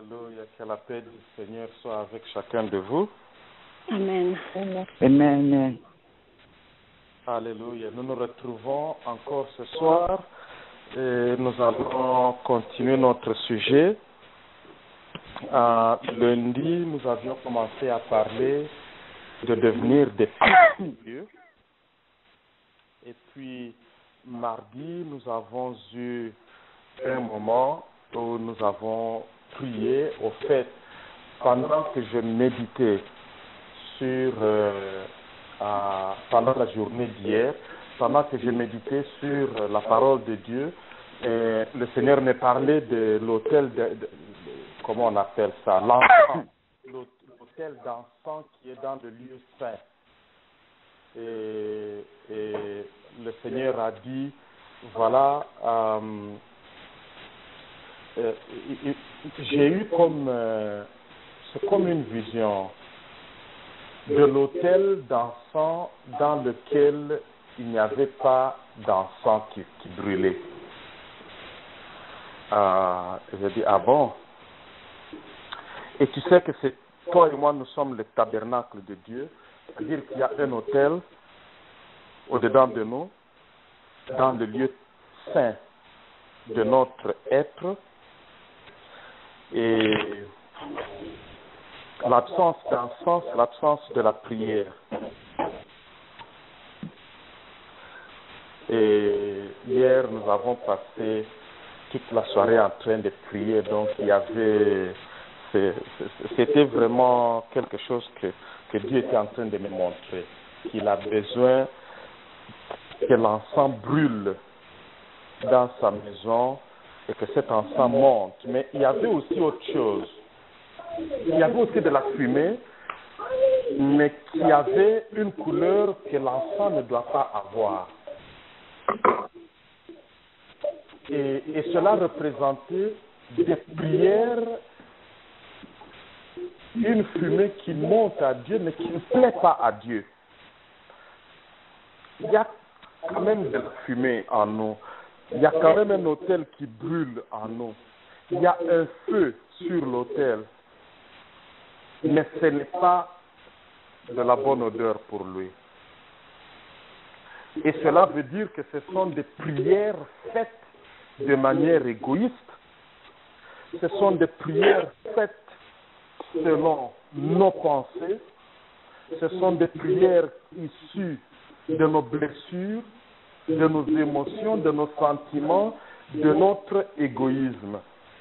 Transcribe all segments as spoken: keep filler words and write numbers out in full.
Alléluia, que la paix du Seigneur soit avec chacun de vous. Amen. Amen. Amen. Alléluia. Nous nous retrouvons encore ce soir et nous allons continuer notre sujet. Euh, lundi, nous avions commencé à parler de devenir des fils de Dieu. Et puis, mardi, nous avons eu un moment où nous avons prié. Au fait, pendant que je méditais sur, euh, euh, pendant la journée d'hier, pendant que je méditais sur la parole de Dieu, et le Seigneur me parlait de l'autel, de, de, de, comment on appelle ça, l'encens, l'autel d'encens qui est dans le lieu saint. Et, et le Seigneur a dit, voilà, euh, euh, j'ai eu comme, euh, c'est comme une vision de l'autel d'encens dans lequel il n'y avait pas d'encens qui, qui brûlait. Euh, j'ai dit, ah bon? Et tu sais que c'est toi et moi, nous sommes le tabernacle de Dieu, c'est-à-dire qu'il y a un autel au-dedans de nous, dans le lieu saint de notre être, et l'absence d'encens, l'absence de la prière. Et hier, nous avons passé toute la soirée en train de prier, donc il y avait, c'était vraiment quelque chose que, que Dieu était en train de me montrer, qu'il a besoin que l'encens brûle dans sa maison et que cet encens monte. Mais il y avait aussi autre chose. Il y avait aussi de la fumée, mais qui avait une couleur que l'encens ne doit pas avoir. Et, et cela représentait des prières, une fumée qui monte à Dieu, mais qui ne plaît pas à Dieu. Il y a quand même de la fumée en nous. Il y a quand même un autel qui brûle en nous. Il y a un feu sur l'autel. Mais ce n'est pas de la bonne odeur pour lui. Et cela veut dire que ce sont des prières faites de manière égoïste. Ce sont des prières faites selon nos pensées. Ce sont des prières issues de nos blessures, de nos émotions, de nos sentiments, de notre égoïsme.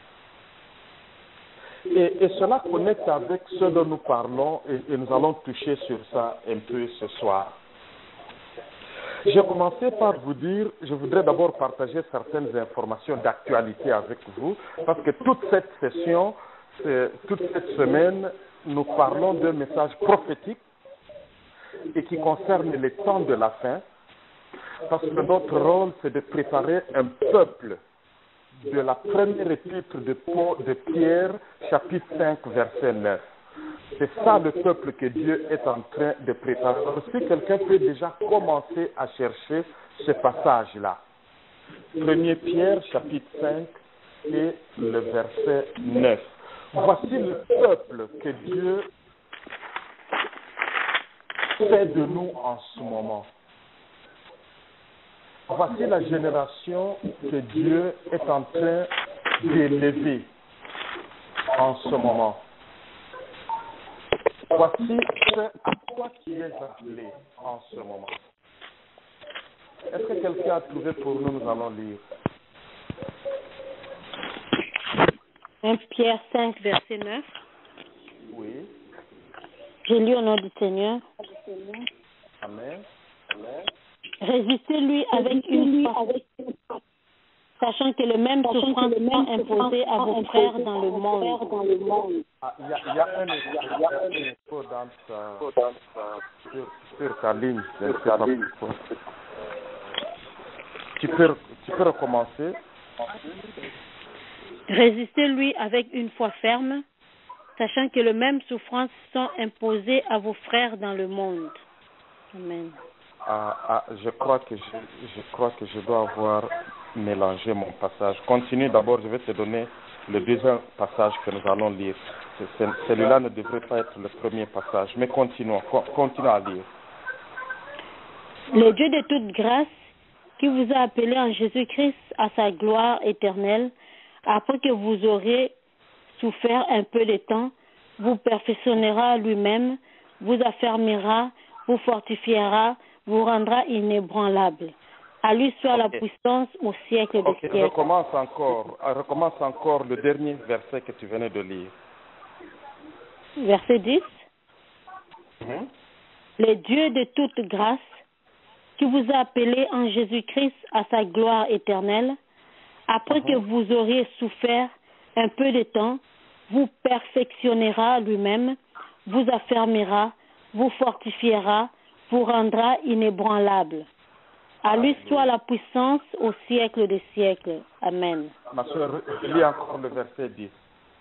Et, et cela connecte avec ce dont nous parlons et, et nous allons toucher sur ça un peu ce soir. J'ai commencé par vous dire, je voudrais d'abord partager certaines informations d'actualité avec vous, parce que toute cette session, toute cette semaine, nous parlons d'un message prophétique et qui concerne les temps de la fin, parce que notre rôle, c'est de préparer un peuple de la première épître de, Paul, de Pierre, chapitre cinq, verset neuf. C'est ça le peuple que Dieu est en train de préparer. Alors, si quelqu'un peut déjà commencer à chercher ce passage-là. premier Pierre, chapitre cinq, et le verset neuf. Voici le peuple que Dieu fait de nous en ce moment. Voici la génération que Dieu est en train d'élever en ce moment. Voici ce à quoi tu es appelé en ce moment. Est-ce que quelqu'un a trouvé pour nous? Nous allons lire. premier Pierre cinq, verset neuf. Oui. J'ai lu au nom du Seigneur. Amen. Amen. Résistez-lui avec une foi, sachant que le même souffrance sera imposé à vos frères dans le monde. Ah, il y a, y a un écho, y a un écho dans ta, sur, sur ta ligne. Sur ta ligne. Tu peux, tu peux recommencer. Résistez-lui avec une foi ferme, sachant que le même souffrance sont imposées à vos frères dans le monde. Amen. Ah, ah, je crois que je, je crois que je dois avoir mélangé mon passage. Continue d'abord, je vais te donner le deuxième passage que nous allons lire. Celui-là ne devrait pas être le premier passage, mais continuons, continuons à lire. Le Dieu de toute grâce, qui vous a appelé en Jésus-Christ à sa gloire éternelle, après que vous aurez souffert un peu de temps, vous perfectionnera lui-même, vous affermira, vous fortifiera, vous rendra inébranlable. À lui soit okay. la puissance au siècle des okay. siècles. Recommence encore, recommence encore le dernier verset que tu venais de lire. Verset dix. Mm-hmm. Le Dieu de toute grâce, qui vous a appelé en Jésus-Christ à sa gloire éternelle, après mm-hmm. que vous auriez souffert un peu de temps, vous perfectionnera lui-même, vous affermira, vous fortifiera, vous rendra inébranlable. À lui soit la puissance au siècle des siècles. Amen. Ma soeur, lis encore le verset dix.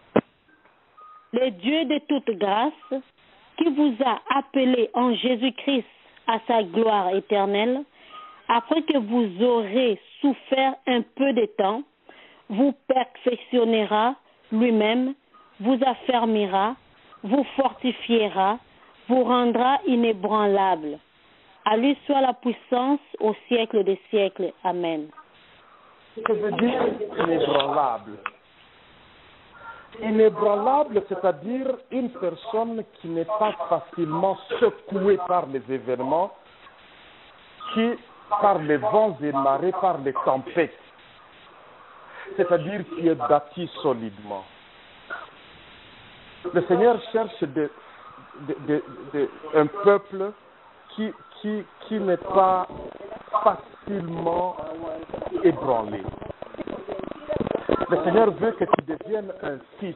Le Dieu de toute grâce, qui vous a appelé en Jésus-Christ à sa gloire éternelle, après que vous aurez souffert un peu de temps, vous perfectionnera lui-même, vous affermira, vous fortifiera, vous rendra inébranlable. À lui soit la puissance au siècle des siècles. Amen. Que veut dire inébranlable? Inébranlable, c'est-à-dire une personne qui n'est pas facilement secouée par les événements, qui, par les vents et marées, par les tempêtes, c'est-à-dire qui est bâti solidement. Le Seigneur cherche de, de, de, de, un peuple qui, qui, qui n'est pas facilement ébranlé. Le Seigneur veut que tu deviennes un fils.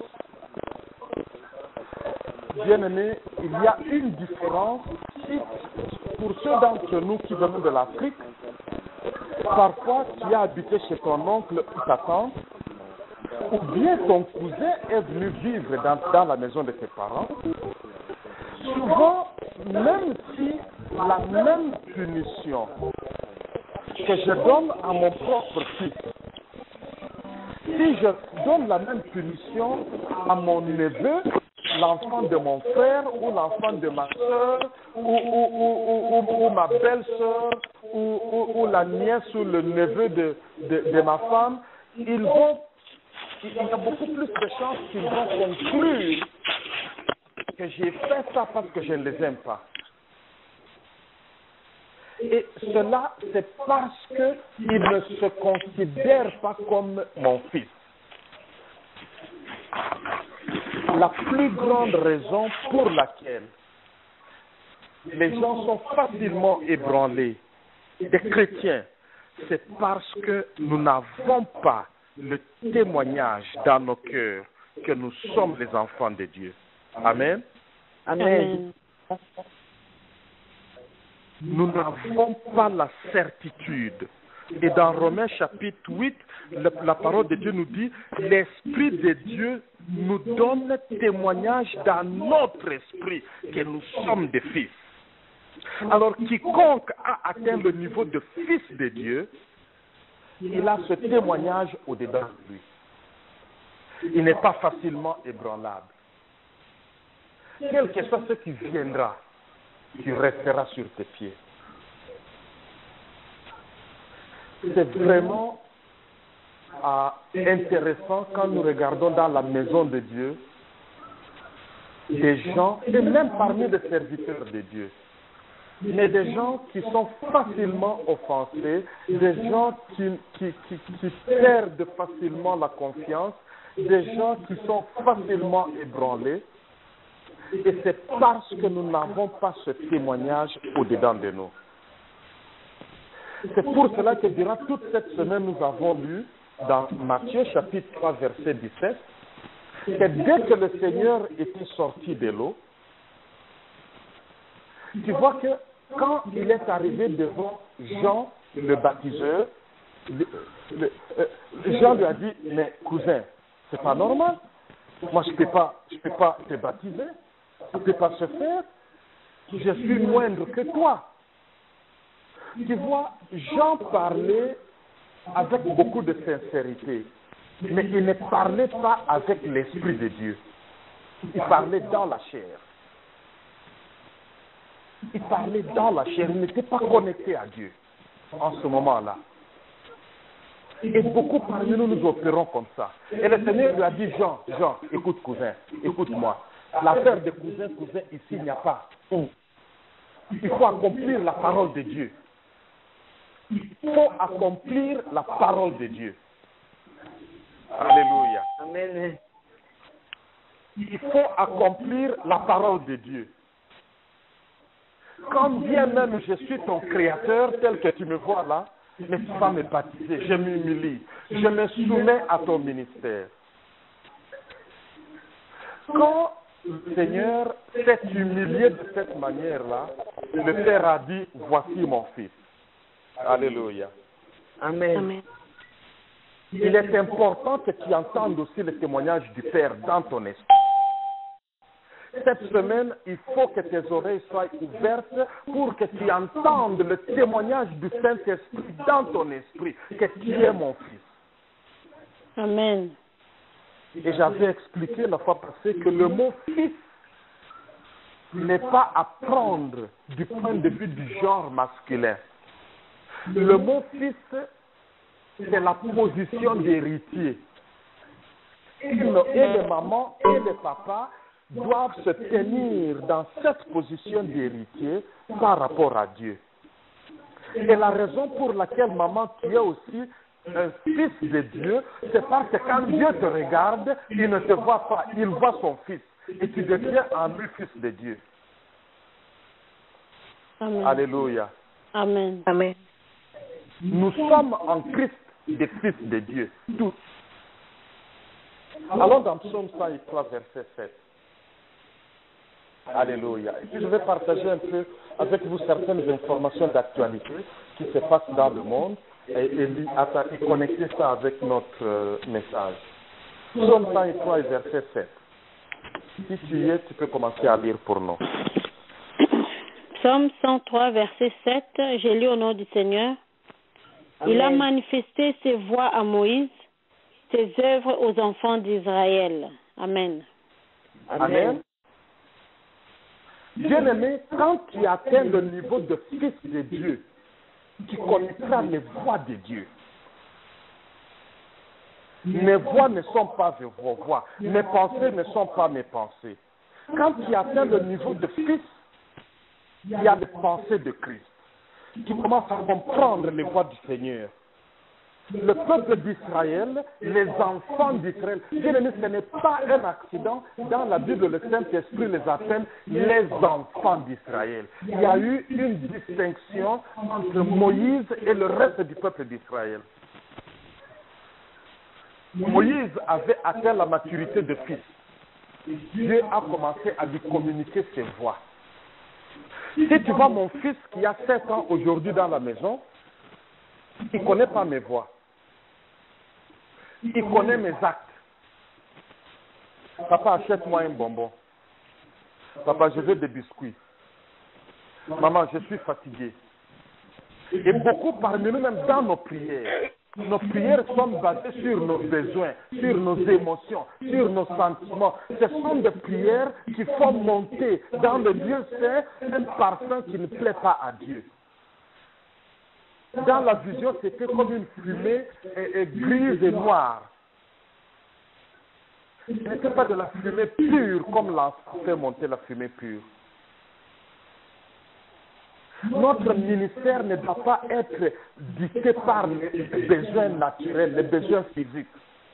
Bien-aimé, il y a une différence. Si, pour ceux d'entre nous qui venons de l'Afrique, parfois tu as habité chez ton oncle ou ta tante, ou bien ton cousin est venu vivre dans, dans la maison de tes parents. Souvent, même si la même punition que je donne à mon propre fils, si je donne la même punition à mon neveu, l'enfant de mon frère ou l'enfant de ma soeur ou, ou, ou, ou, ou ma belle-soeur ou, ou, ou la nièce ou le neveu de, de, de ma femme, ils vont, il y a beaucoup plus de chances qu'ils vont conclure que j'ai fait ça parce que je ne les aime pas. Et cela, c'est parce qu'ils ne se considèrent pas comme mon fils. La plus grande raison pour laquelle les gens sont facilement ébranlés, des chrétiens, c'est parce que nous n'avons pas le témoignage dans nos cœurs que nous sommes les enfants de Dieu. Amen. Amen. Nous n'avons pas la certitude. Et dans Romains chapitre huit, la, la parole de Dieu nous dit, l'Esprit de Dieu nous donne témoignage dans notre esprit que nous sommes des fils. Alors, quiconque a atteint le niveau de fils de Dieu, il a ce témoignage au-dedans de lui. Il n'est pas facilement ébranlable. Quel que soit ce qui viendra, tu resteras sur tes pieds. C'est vraiment euh, intéressant quand nous regardons dans la maison de Dieu des gens, et même parmi les serviteurs de Dieu, mais des gens qui sont facilement offensés, des gens qui, qui, qui, qui perdent facilement la confiance, des gens qui sont facilement ébranlés. Et c'est parce que nous n'avons pas ce témoignage au-dedans de nous. C'est pour cela que durant toute cette semaine, nous avons lu dans Matthieu chapitre trois, verset dix-sept, que dès que le Seigneur était sorti de l'eau, tu vois que quand il est arrivé devant Jean, le baptiseur, le, le, euh, Jean lui a dit, mais cousin, c'est pas normal. Moi, je ne peux pas, je peux pas te baptiser. Ça ne peut pas se faire. Je suis moindre que toi. Tu vois, Jean parlait avec beaucoup de sincérité. Mais il ne parlait pas avec l'Esprit de Dieu. Il parlait dans la chair. Il parlait dans la chair. Il n'était pas connecté à Dieu en ce moment-là. Et beaucoup parmi nous, nous opérons comme ça. Et le Seigneur lui a dit, Jean, Jean, écoute cousin, écoute-moi. L'affaire de cousin, cousin, ici, il n'y a pas. Il faut accomplir la parole de Dieu. Il faut accomplir la parole de Dieu. Alléluia. Amen. Il faut accomplir la parole de Dieu. Quand bien même je suis ton créateur, tel que tu me vois là, mais tu vas me baptiser, je m'humilie, je me soumets à ton ministère. Quand le Seigneur s'est humilié de cette manière-là, le Père a dit, voici mon fils. Alléluia. Amen. Amen. Il est important que tu entendes aussi le témoignage du Père dans ton esprit. Cette semaine, il faut que tes oreilles soient ouvertes pour que tu entendes le témoignage du Saint-Esprit dans ton esprit, que tu es mon fils. Amen. Et j'avais expliqué la fois passée que le mot fils n'est pas à prendre du point de vue du genre masculin. Le mot fils, c'est la position d'héritier. Et les mamans et les papas doivent se tenir dans cette position d'héritier par rapport à Dieu. Et la raison pour laquelle, maman, tu es aussi un fils de Dieu, c'est parce que quand Dieu te regarde, il ne te voit pas, il voit son fils. Et tu deviens en lui fils de Dieu. Amen. Alléluia. Amen. Amen. Nous sommes en Christ des fils de Dieu, tous. Allons dans Psaume cent trois, verset sept. Alléluia. Et puis je vais partager un peu avec vous certaines informations d'actualité qui se passent dans le monde et, et, et connecter ça avec notre euh, message. Psaume cent trois, verset sept. Si tu y es, tu peux commencer à lire pour nous. Psaume cent trois, verset sept. J'ai lu au nom du Seigneur. Il a manifesté ses voies à Moïse, ses œuvres aux enfants d'Israël. Amen. Amen. Bien-aimé, quand tu atteins le niveau de fils de Dieu, tu connaîtras les voies de Dieu. Mes voix ne sont pas vos voix. Mes pensées ne sont pas mes pensées. Quand tu atteins le niveau de fils, il y a les pensées de Christ. Tu commences à comprendre les voies du Seigneur. Le peuple d'Israël, les enfants d'Israël, bien aimé, ce n'est pas un accident. Dans la Bible, le Saint-Esprit les appelle les enfants d'Israël. Il y a eu une distinction entre Moïse et le reste du peuple d'Israël. Moïse avait atteint la maturité de fils. Dieu a commencé à lui communiquer ses voies. Si tu vois mon fils qui a sept ans aujourd'hui dans la maison, il ne connaît pas mes voix. Il connaît mes actes. Papa, achète-moi un bonbon. Papa, je veux des biscuits. Maman, je suis fatigué. Et beaucoup parmi nous, même dans nos prières, nos prières sont basées sur nos besoins, sur nos émotions, sur nos sentiments. Ce sont des prières qui font monter dans le Dieu saint un parfum qui ne plaît pas à Dieu. Dans la vision, c'était comme une fumée et, et grise et noire. Ce n'était pas de la fumée pure comme l'enfant fait monter la fumée pure. Notre ministère ne doit pas être dicté par les besoins naturels, les besoins physiques.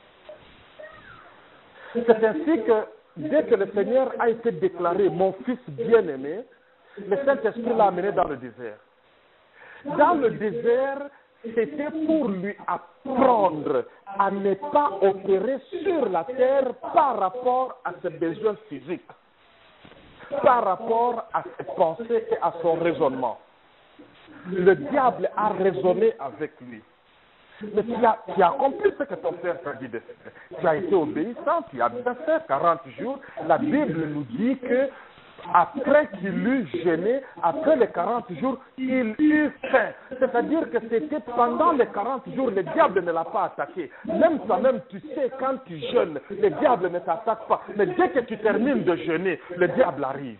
C'est ainsi que dès que le Seigneur a été déclaré mon fils bien-aimé, le Saint-Esprit l'a amené dans le désert. Dans le désert, c'était pour lui apprendre à ne pas opérer sur la terre par rapport à ses besoins physiques, par rapport à ses pensées et à son raisonnement. Le diable a raisonné avec lui. Mais tu as, tu as accompli ce que ton père t'a dit de faire. Tu as été obéissant, tu as bien fait quarante jours. La Bible nous dit que après qu'il eut jeûné, après les quarante jours, il eut faim. C'est-à-dire que c'était pendant les quarante jours, le diable ne l'a pas attaqué. Même toi-même, tu sais, quand tu jeûnes, le diable ne t'attaque pas. Mais dès que tu termines de jeûner, le diable arrive.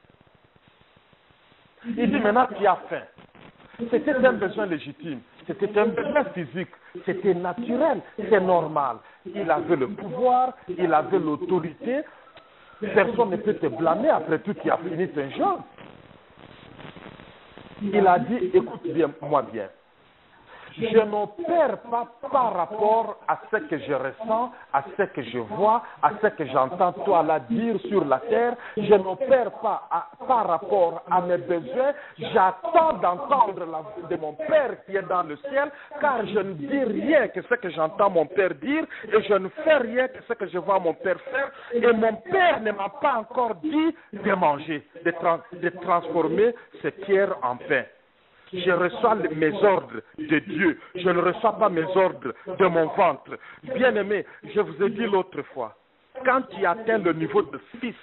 Il dit maintenant tu as faim. C'était un besoin légitime, c'était un besoin physique, c'était naturel, c'est normal. Il avait le pouvoir, il avait l'autorité. Personne ne peut te blâmer, après tout, tu as fini ton jeûne. Il a dit, écoute bien, moi bien. Je n'opère pas par rapport à ce que je ressens, à ce que je vois, à ce que j'entends toi là dire sur la terre. Je n'opère pas à, par rapport à mes besoins. J'attends d'entendre la voix de mon Père qui est dans le ciel, car je ne dis rien que ce que j'entends mon Père dire, et je ne fais rien que ce que je vois mon Père faire. Et mon Père ne m'a pas encore dit de manger, de, tra de transformer ces pierres en pain. Je reçois mes ordres de Dieu. Je ne reçois pas mes ordres de mon ventre. Bien-aimé, je vous ai dit l'autre fois, quand tu atteins le niveau de fils,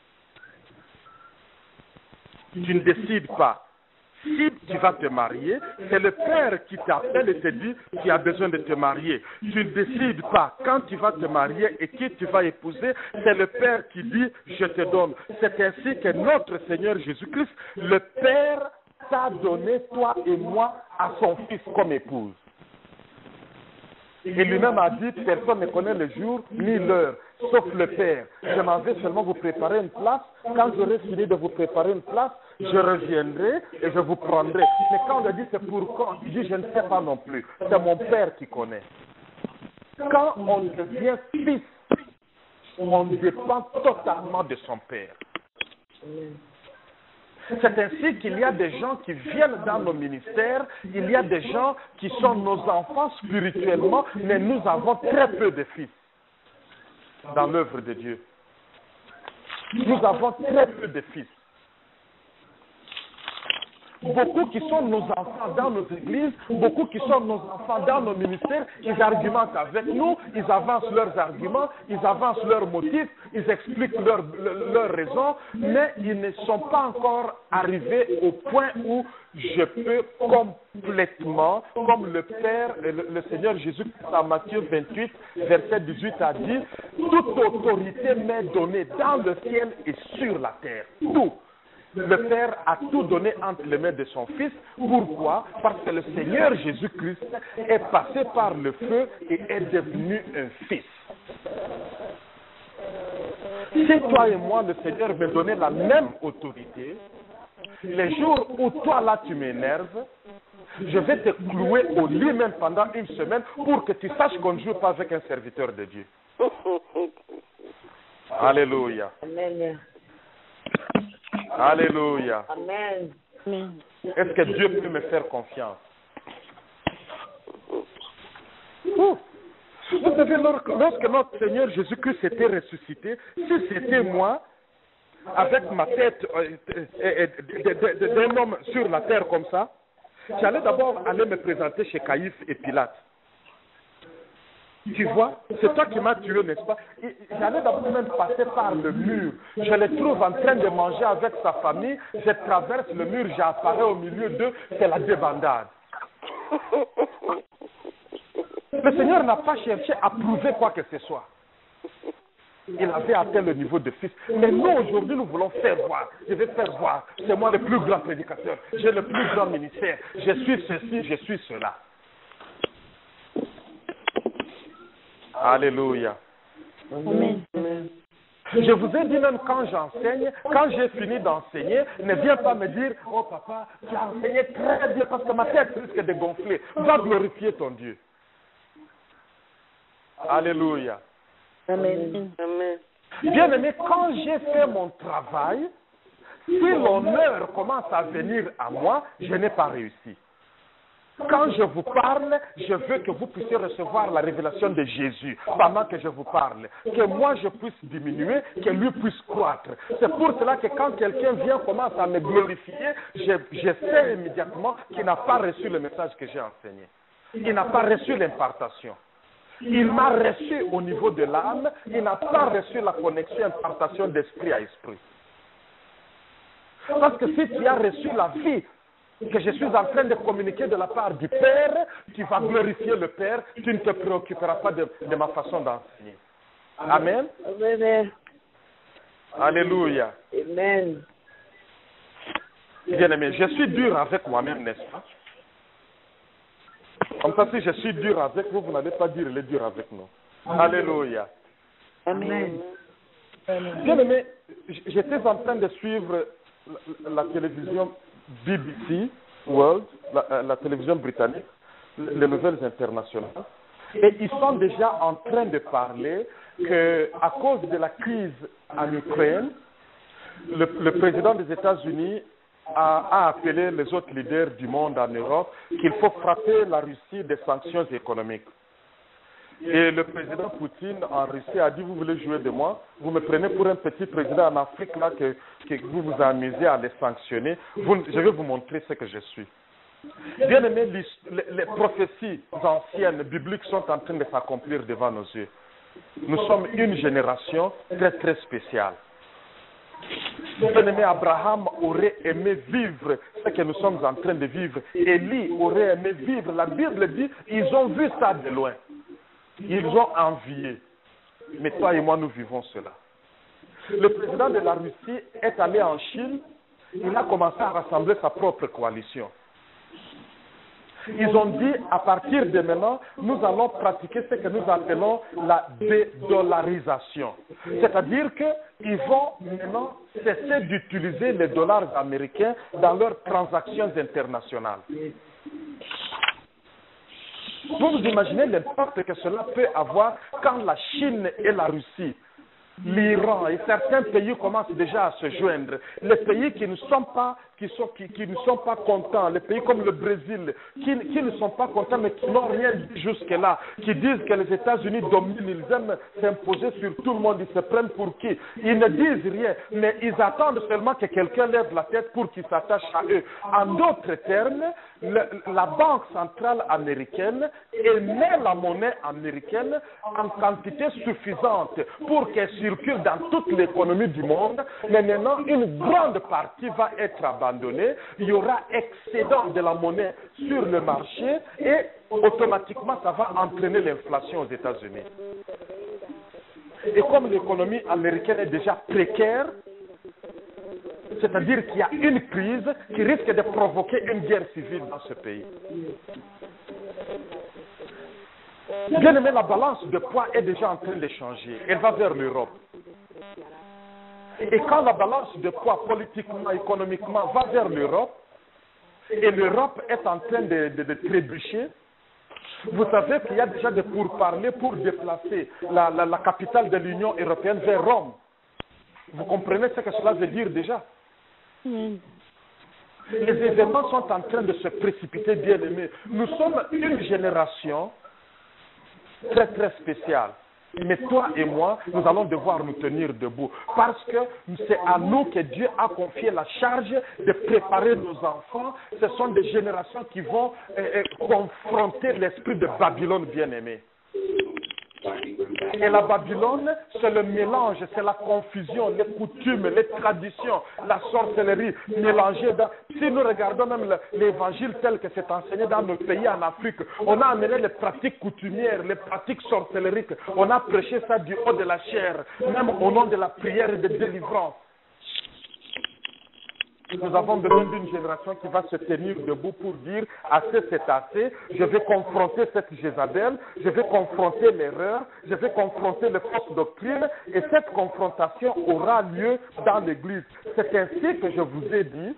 tu ne décides pas. Si tu vas te marier, c'est le Père qui t'appelle et te dit tu as besoin de te marier. Tu ne décides pas quand tu vas te marier et qui tu vas épouser, c'est le Père qui dit je te donne. C'est ainsi que notre Seigneur Jésus-Christ, le Père, t'a donné, toi et moi, à son Fils comme épouse. Et lui-même a dit, personne ne connaît le jour ni l'heure, sauf le Père. Je m'en vais seulement vous préparer une place. Quand j'aurai fini de vous préparer une place, je reviendrai et je vous prendrai. Mais quand on a dit c'est pour quand, il dit je ne sais pas non plus. C'est mon Père qui connaît. Quand on devient fils, on dépend totalement de son Père. C'est ainsi qu'il y a des gens qui viennent dans nos ministères, il y a des gens qui sont nos enfants spirituellement, mais nous avons très peu de fils dans l'œuvre de Dieu. Nous avons très peu de fils. Beaucoup qui sont nos enfants dans nos églises, beaucoup qui sont nos enfants dans nos ministères, ils argumentent avec nous, ils avancent leurs arguments, ils avancent leurs motifs, ils expliquent leurs leurs raisons, mais ils ne sont pas encore arrivés au point où je peux complètement, comme le Père, le, le Seigneur Jésus, dans Matthieu vingt-huit, verset dix-huit, a dit, toute autorité m'est donnée dans le ciel et sur la terre. Tout. Le Père a tout donné entre les mains de son Fils. Pourquoi? Parce que le Seigneur Jésus-Christ est passé par le feu et est devenu un Fils. Si toi et moi, le Seigneur me donnait la même autorité, les jours où toi là tu m'énerves, je vais te clouer au lit même pendant une semaine pour que tu saches qu'on ne joue pas avec un serviteur de Dieu. Alléluia. Amen. Alléluia. Amen. Est-ce que Dieu peut me faire confiance? Ouh. Vous savez, lorsque notre Seigneur Jésus-Christ était ressuscité, si c'était moi, avec ma tête d'un homme sur la terre comme ça, j'allais d'abord aller me présenter chez Caïphe et Pilate. Tu vois, c'est toi qui m'as tué, n'est-ce pas? J'allais d'abord même passer par le mur. Je le trouve en train de manger avec sa famille. Je traverse le mur, j'apparais au milieu d'eux. C'est la débandade. Le Seigneur n'a pas cherché à prouver quoi que ce soit. Il avait atteint le niveau de fils. Mais nous, aujourd'hui, nous voulons faire voir. Je vais faire voir. C'est moi le plus grand prédicateur. J'ai le plus grand ministère. Je suis ceci, je suis cela. Alléluia. Amen. Je vous ai dit même quand j'enseigne, quand j'ai fini d'enseigner, ne viens pas me dire, oh papa, tu as enseigné très bien parce que ma tête risque de gonfler. Va glorifier ton Dieu. Alléluia. Amen. Amen. Bien aimé, quand j'ai fait mon travail, si l'honneur commence à venir à moi, je n'ai pas réussi. Quand je vous parle, je veux que vous puissiez recevoir la révélation de Jésus pendant que je vous parle. Que moi je puisse diminuer, que lui puisse croître. C'est pour cela que quand quelqu'un vient, commence à me glorifier, je, je sais immédiatement qu'il n'a pas reçu le message que j'ai enseigné. Il n'a pas reçu l'impartation. Il m'a reçu au niveau de l'âme, il n'a pas reçu la connexion, impartation d'esprit à esprit. Parce que si tu as reçu la vie que je suis en train de communiquer de la part du Père, tu vas glorifier le Père, tu ne te préoccuperas pas de, de ma façon d'enseigner. Amen. Amen. Alléluia. Amen. Bien-aimé, je suis dur avec moi-même, n'est-ce pas? Comme ça, si je suis dur avec vous, vous n'allez pas dire il est dur avec nous. Alléluia. Amen. Bien-aimé, j'étais en train de suivre la, la télévision B B C World, la, la télévision britannique, les nouvelles internationales, et ils sont déjà en train de parler qu'à cause de la crise en Ukraine, le, le président des États-Unis a, a appelé les autres leaders du monde en Europe qu'il faut frapper la Russie des sanctions économiques. Et le président Poutine en Russie a dit, vous voulez jouer de moi, vous me prenez pour un petit président en Afrique là que, que vous vous amusez à les sanctionner, vous, je vais vous montrer ce que je suis. Bien aimé, les, les prophéties anciennes, bibliques sont en train de s'accomplir devant nos yeux. Nous sommes une génération très très spéciale. Bien aimé, Abraham aurait aimé vivre ce que nous sommes en train de vivre. Élie aurait aimé vivre. La Bible dit, ils ont vu ça de loin. Ils ont envié. Mais toi et moi, nous vivons cela. Le président de la Russie est allé en Chine. Il a commencé à rassembler sa propre coalition. Ils ont dit, à partir de maintenant, nous allons pratiquer ce que nous appelons la dédollarisation. C'est-à-dire qu'ils vont maintenant cesser d'utiliser les dollars américains dans leurs transactions internationales. Vous vous imaginez l'impact que cela peut avoir quand la Chine et la Russie, l'Iran et certains pays commencent déjà à se joindre. Les pays qui ne sont pas, qui sont, qui, qui ne sont pas contents, les pays comme le Brésil, qui, qui ne sont pas contents mais qui n'ont rien dit jusque-là, qui disent que les États-Unis dominent, ils aiment s'imposer sur tout le monde, ils se prennent pour qui? Ils ne disent rien, mais ils attendent seulement que quelqu'un lève la tête pour qu'ils s'attachent à eux. En d'autres termes, le, la Banque centrale américaine émet la monnaie américaine en quantité suffisante pour qu'elle circule dans toute l'économie du monde, mais maintenant une grande partie va être abandonnée, il y aura excédent de la monnaie sur le marché et automatiquement ça va entraîner l'inflation aux États-Unis. Et comme l'économie américaine est déjà précaire, c'est-à-dire qu'il y a une crise qui risque de provoquer une guerre civile dans ce pays. Bien aimé, la balance de poids est déjà en train de changer. Elle va vers l'Europe. Et quand la balance de poids politiquement, économiquement va vers l'Europe, et l'Europe est en train de, de, de trébucher, vous savez qu'il y a déjà des pourparlers pour déplacer la, la, la capitale de l'Union européenne vers Rome. Vous comprenez ce que cela veut dire déjà? Mm. Les événements sont en train de se précipiter, bien aimés. Nous sommes une génération très très spéciale. Mais toi et moi, nous allons devoir nous tenir debout. Parce que c'est à nous que Dieu a confié la charge de préparer nos enfants. Ce sont des générations qui vont euh, confronter l'esprit de Babylone, bien aimé. Et la Babylone, c'est le mélange, c'est la confusion, les coutumes, les traditions, la sorcellerie mélangée. Dans... Si nous regardons même l'évangile tel que c'est enseigné dans nos pays en Afrique, on a amené les pratiques coutumières, les pratiques sorcelleriques, on a prêché ça du haut de la chair, même au nom de la prière et de délivrance. Nous avons besoin d'une génération qui va se tenir debout pour dire assez c'est assez, je vais confronter cette Jézabel, je vais confronter l'erreur, je vais confronter les fausses doctrines et cette confrontation aura lieu dans l'Église. C'est ainsi que je vous ai dit,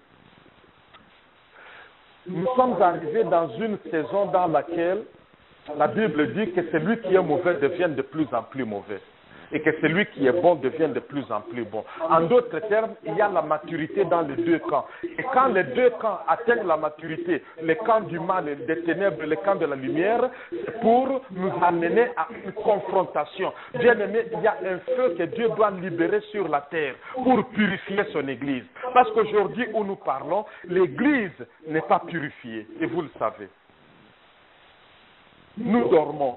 nous sommes arrivés dans une saison dans laquelle la Bible dit que celui qui est mauvais devient de plus en plus mauvais. Et que celui qui est bon devient de plus en plus bon. En d'autres termes, il y a la maturité dans les deux camps. Et quand les deux camps atteignent la maturité, le camp du mal et des ténèbres, le camp de la lumière, c'est pour nous amener à une confrontation. Bien aimé, il y a un feu que Dieu doit libérer sur la terre pour purifier son Église. Parce qu'aujourd'hui où nous parlons, l'Église n'est pas purifiée. Et vous le savez. Nous dormons.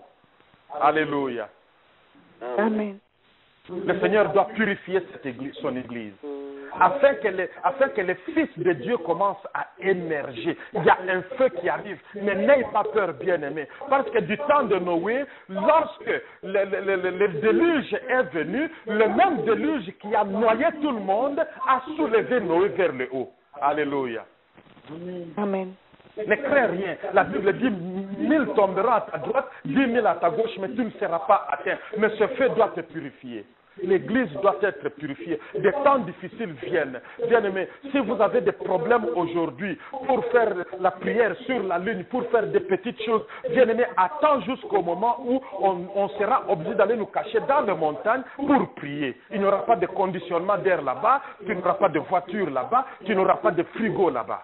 Alléluia. Amen. Le Seigneur doit purifier cette église, son Église. afin que, les, afin que les fils de Dieu commencent à émerger. Il y a un feu qui arrive, mais n'ayez pas peur, bien-aimés, parce que du temps de Noé, lorsque le, le, le, le déluge est venu, le même déluge qui a noyé tout le monde a soulevé Noé vers le haut. Alléluia. Amen. Ne crains rien. La Bible dit, mille tomberont à ta droite, dix mille à ta gauche, mais tu ne seras pas atteint. Mais ce feu doit te purifier. L'église doit être purifiée. Des temps difficiles viennent. Bien-aimés, si vous avez des problèmes aujourd'hui pour faire la prière sur la lune, pour faire des petites choses, bien-aimés, attends jusqu'au moment où on, on sera obligé d'aller nous cacher dans les montagnes pour prier. Il n'y aura pas de conditionnement d'air là-bas, tu n'auras pas de voiture là-bas, tu n'auras pas de frigo là-bas.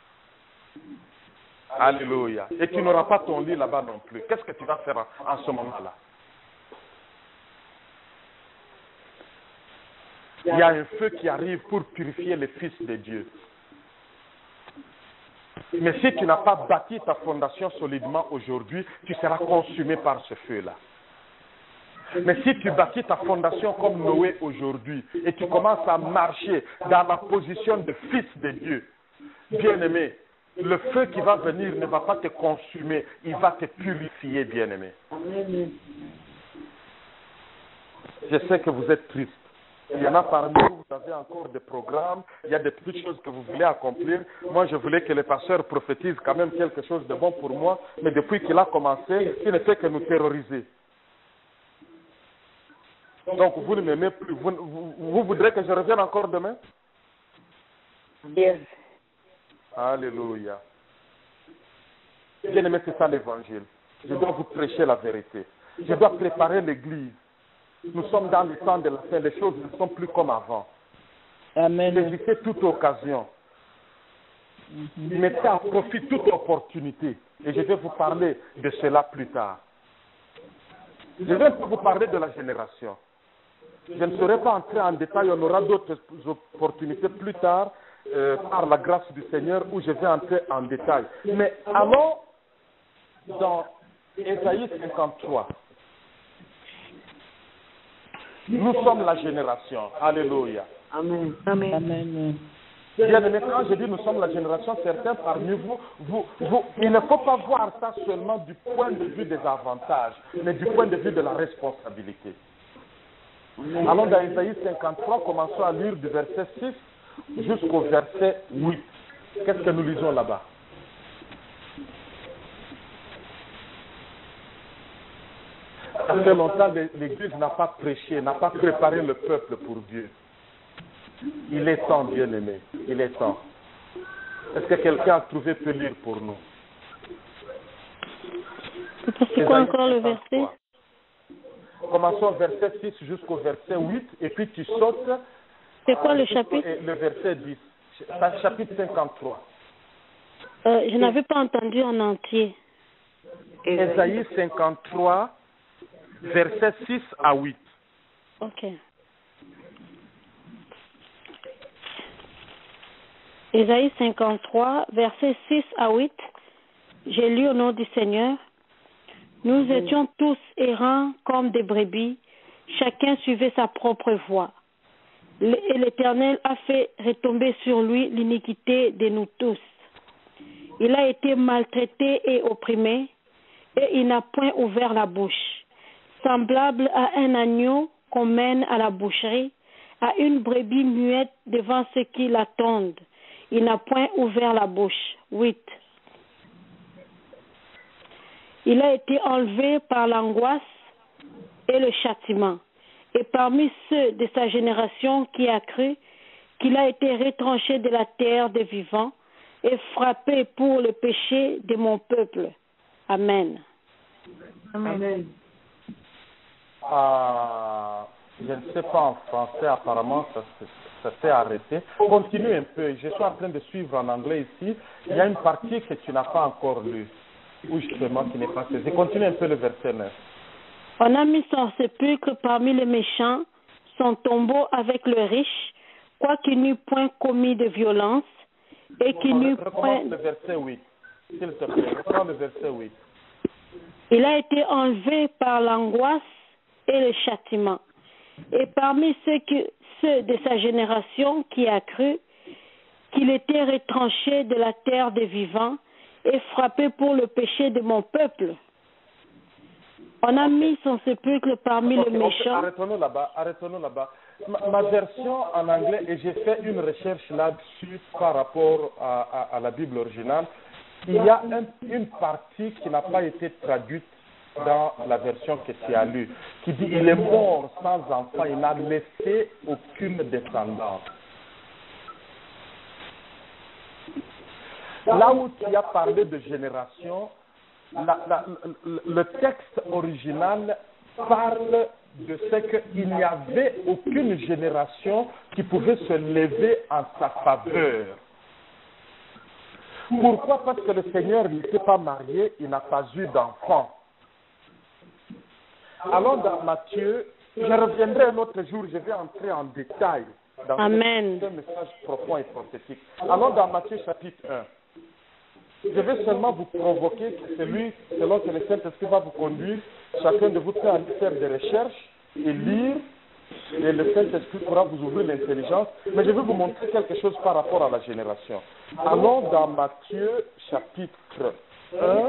Alléluia. Et tu n'auras pas ton lit là-bas non plus. Qu'est-ce que tu vas faire en, en ce moment-là? Il y a un feu qui arrive pour purifier les fils de Dieu. Mais si tu n'as pas bâti ta fondation solidement aujourd'hui, tu seras consumé par ce feu-là. Mais si tu bâtis ta fondation comme Noé aujourd'hui et tu commences à marcher dans la position de fils de Dieu, bien-aimé, le feu qui va venir ne va pas te consumer, il va te purifier, bien-aimé. Je sais que vous êtes triste. Il y en a parmi vous, vous avez encore des programmes, il y a des petites choses que vous voulez accomplir. Moi, je voulais que le pasteur prophétise quand même quelque chose de bon pour moi, mais depuis qu'il a commencé, il ne fait que nous terroriser. Donc, vous ne m'aimez plus. Vous, vous, vous voudrez que je revienne encore demain? Yes. Alléluia. Bien-aimé, c'est ça l'évangile. Je dois vous prêcher la vérité. Je dois préparer l'église. Nous sommes dans le temps de la fin. Les choses ne sont plus comme avant. Amen. Saisissez toute occasion. Mettez à profit toute opportunité. Et je vais vous parler de cela plus tard. Je vais vous parler de la génération. Je ne serai pas entré en détail. On aura d'autres opportunités plus tard. Euh, par la grâce du Seigneur, où je vais entrer en détail. Mais allons dans Ésaïe cinquante-trois. Nous sommes la génération. Alléluia. Amen. Amen. Amen. Bien aimé, quand je dis nous sommes la génération, certains parmi vous, vous, vous, il ne faut pas voir ça seulement du point de vue des avantages, mais du point de vue de la responsabilité. Allons dans Ésaïe cinquante-trois, commençons à lire du verset six jusqu'au verset huit. Qu'est-ce que nous lisons là-bas? Ça fait longtemps que l'Église n'a pas prêché, n'a pas préparé le peuple pour Dieu. Il est temps, bien-aimé, il est temps. Est-ce que quelqu'un a trouvé peut lire pour nous? C'est quoi encore le verset? Commençons au verset six jusqu'au verset huit, et puis tu sautes. C'est quoi le chapitre? Le verset dix. Chapitre cinquante-trois. Euh, je n'avais pas entendu en entier. Ésaïe cinquante-trois, verset six à huit. Ok. Ésaïe cinquante-trois, verset six à huit. J'ai lu au nom du Seigneur. Nous étions tous errants comme des brebis. Chacun suivait sa propre voie. Et l'Éternel a fait retomber sur lui l'iniquité de nous tous. Il a été maltraité et opprimé, et il n'a point ouvert la bouche. Semblable à un agneau qu'on mène à la boucherie, à une brebis muette devant ceux qui l'attendent. Il n'a point ouvert la bouche. huit. Il a été enlevé par l'angoisse et le châtiment. Et parmi ceux de sa génération qui a cru qu'il a été retranché de la terre des vivants et frappé pour le péché de mon peuple. Amen. Amen. Euh, je ne sais pas en français, apparemment ça, ça s'est arrêté. Continue un peu, je suis en train de suivre en anglais ici. Il y a une partie que tu n'as pas encore lue, ou justement qui n'est pas saisie. Continue un peu le verset neuf. On a mis son sépulcre parmi les méchants, son tombeau avec le riche, quoiqu'il n'eût point commis de violence, et qu'il n'eût point... le verset huit, s'il te plaît, reprends le verset huit. Il a été enlevé par l'angoisse et le châtiment. Et parmi ceux, qui, ceux de sa génération qui a cru qu'il était retranché de la terre des vivants et frappé pour le péché de mon peuple. On a mis son sépulcre parmi Okay, les méchants. Arrêtons-nous là-bas, arrêtons-nous là-bas. Ma, ma version en anglais, et j'ai fait une recherche là-dessus par rapport à, à, à la Bible originale, il y a un, une partie qui n'a pas été traduite dans la version que tu as lue, qui dit il est mort sans enfant, il n'a laissé aucune descendance. Là où tu as parlé de génération, la, la, le, le texte original parle de ce qu'il n'y avait aucune génération qui pouvait se lever en sa faveur. Pourquoi? Parce que le Seigneur n'était pas marié, il n'a pas eu d'enfant. Allons dans Matthieu, je reviendrai un autre jour, je vais entrer en détail dans Amen. ce message profond et prophétique. Allons dans Matthieu chapitre un. Je vais seulement vous provoquer que celui, selon que le Saint-Esprit va vous conduire, chacun de vous peut aller faire des recherches et lire, et le Saint-Esprit pourra vous ouvrir l'intelligence. Mais je vais vous montrer quelque chose par rapport à la génération. Allons dans Matthieu chapitre un.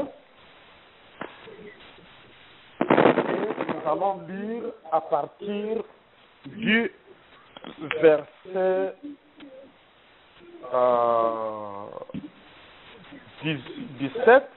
Et nous allons lire à partir du verset euh, dix-sept.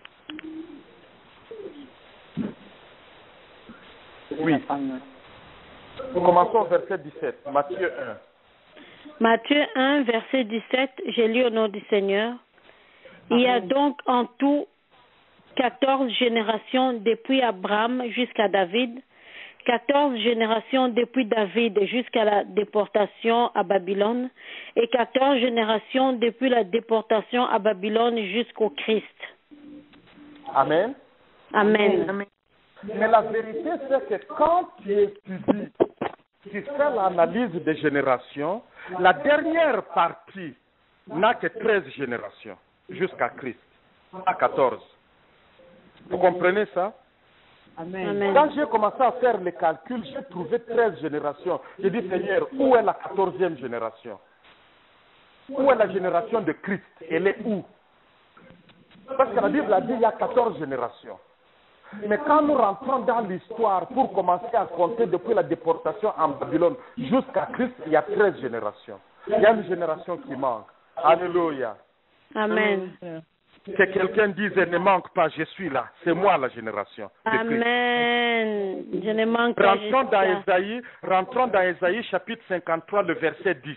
Oui. Nous commençons au verset dix-sept. Matthieu un. Matthieu un, verset dix-sept, j'ai lu au nom du Seigneur. Il y a donc en tout quatorze générations depuis Abraham jusqu'à David, quatorze générations depuis David jusqu'à la déportation à Babylone, et quatorze générations depuis la déportation à Babylone jusqu'au Christ. Amen. Amen. Amen. Mais la vérité, c'est que quand tu étudies, tu fais l'analyse des générations, la dernière partie n'a que treize générations jusqu'à Christ, à quatorze. Vous comprenez ça? Amen. Quand j'ai commencé à faire les calculs, j'ai trouvé treize générations. J'ai dit, Seigneur, où est la quatorzième génération? Où est la génération de Christ? Elle est où? Parce que la Bible a dit il y a quatorze générations. Mais quand nous rentrons dans l'histoire pour commencer à compter depuis la déportation en Babylone jusqu'à Christ, il y a treize générations. Il y a une génération qui manque. Alléluia. Amen. Que quelqu'un dise, ne manque pas, je suis là. C'est moi la génération de Christ. Amen. Je ne manque pas. Rentrons dans Ésaïe, rentrons dans Ésaïe chapitre cinquante-trois, le verset dix.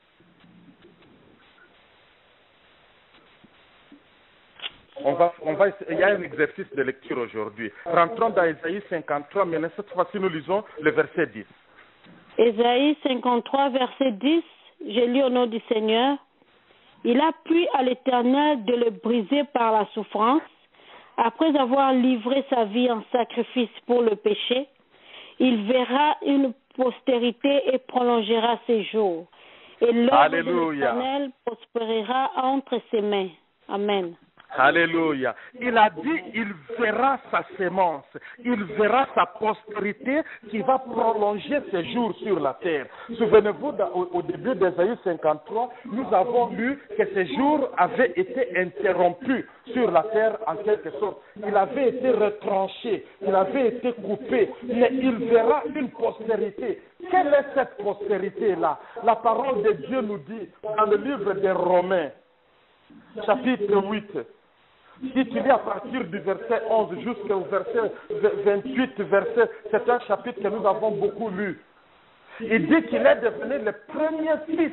On va, on va, il y a un exercice de lecture aujourd'hui. Rentrons dans Ésaïe cinquante-trois, mais cette fois-ci nous lisons le verset dix. Ésaïe cinquante-trois, verset dix, j'ai lu au nom du Seigneur. Il a plu à l'Éternel de le briser par la souffrance. Après avoir livré sa vie en sacrifice pour le péché, il verra une postérité et prolongera ses jours. Et l'œuvre de l'Éternel prospérera entre ses mains. Amen. Alléluia. Il a dit, il verra sa sémence, il verra sa postérité qui va prolonger ses jours sur la terre. Souvenez-vous, au, au début d'Ésaïe cinquante-trois, nous avons lu que ces jours avaient été interrompus sur la terre en quelque sorte. Il avait été retranché, il avait été coupé, mais il verra une postérité. Quelle est cette postérité-là? La parole de Dieu nous dit dans le livre des Romains, chapitre huit, si tu lis à partir du verset onze jusqu'au verset vingt-huit, verset, c'est un chapitre que nous avons beaucoup lu. Il dit qu'il est devenu le premier fils.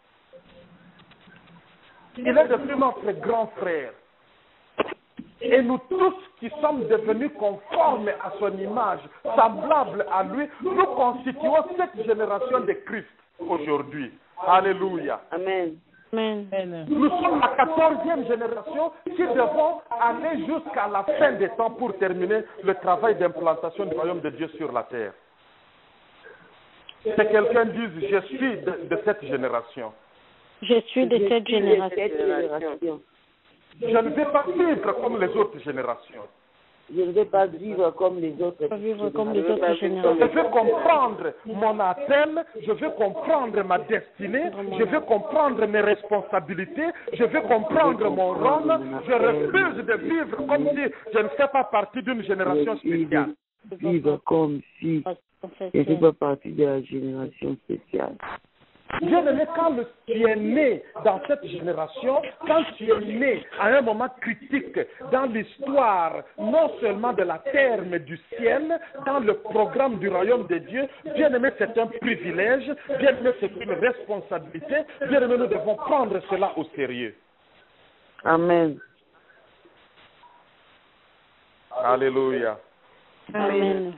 Il est devenu notre grand frère. Et nous tous qui sommes devenus conformes à son image, semblables à lui, nous constituons cette génération de Christ aujourd'hui. Alléluia. Amen. Amen. Nous sommes la quatorzième génération qui devons aller jusqu'à la fin des temps pour terminer le travail d'implantation du royaume de Dieu sur la terre. Que quelqu'un dise, je suis de, de cette génération. Je suis de cette génération. Je ne vais pas vivre comme les autres générations. Je ne vais pas vivre comme les autres. Pas vivre comme les autres Je générations. veux comprendre mon appel, je veux comprendre ma destinée, je veux comprendre mes responsabilités, je veux comprendre mon rôle. Je refuse de vivre comme si je ne fais pas partie d'une génération spéciale. Vivre comme si je ne fais pas partie de la génération spéciale. Bien-aimé, quand le- tu es né dans cette génération, quand tu es né à un moment critique dans l'histoire, non seulement de la terre, mais du ciel, dans le programme du royaume de Dieu, bien-aimé, c'est un privilège, bien-aimé, c'est une responsabilité, bien-aimé, nous devons prendre cela au sérieux. Amen. Alléluia. Amen.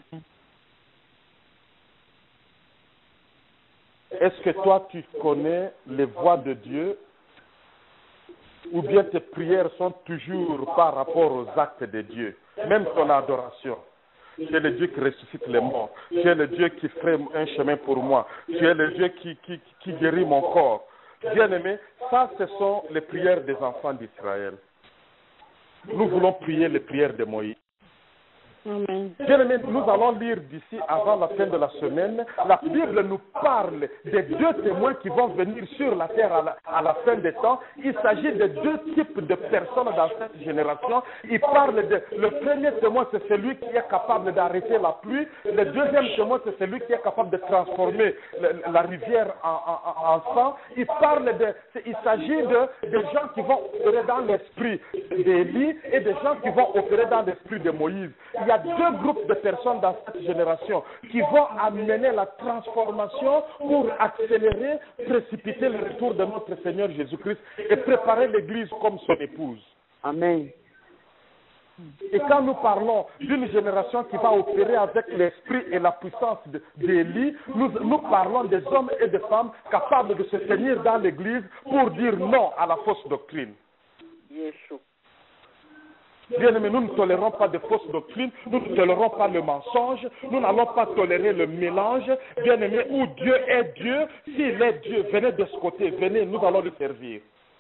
Est-ce que toi, tu connais les voies de Dieu ou bien tes prières sont toujours par rapport aux actes de Dieu, même ton adoration? Tu es le Dieu qui ressuscite les morts. Tu es le Dieu qui fait un chemin pour moi. Tu es le Dieu qui, qui, qui guérit mon corps. Bien-aimé, ça, ce sont les prières des enfants d'Israël. Nous voulons prier les prières de Moïse. Amen. Bien-aimés, nous allons lire d'ici avant la fin de la semaine. La Bible nous parle des deux témoins qui vont venir sur la terre à la, à la fin des temps. Il s'agit de deux types de personnes dans cette génération. Il parle de, le premier témoin, c'est celui qui est capable d'arrêter la pluie. Le deuxième témoin, c'est celui qui est capable de transformer le, la rivière en, en, en sang. Il parle de, il s'agit de, de gens qui vont opérer dans l'esprit d'Élie et de gens qui vont opérer dans l'esprit de Moïse. Il y a deux groupes de personnes dans cette génération qui vont amener la transformation pour accélérer, précipiter le retour de notre Seigneur Jésus-Christ et préparer l'Église comme son épouse. Amen. Et quand nous parlons d'une génération qui va opérer avec l'esprit et la puissance d'Élie, nous, nous parlons des hommes et des femmes capables de se tenir dans l'Église pour dire non à la fausse doctrine. Yeshua. Bien-aimés, nous ne tolérons pas de fausses doctrines, nous ne tolérons pas le mensonge, nous n'allons pas tolérer le mélange. Bien-aimés, où Dieu est Dieu, s'il est Dieu, venez de ce côté, venez, nous allons lui servir.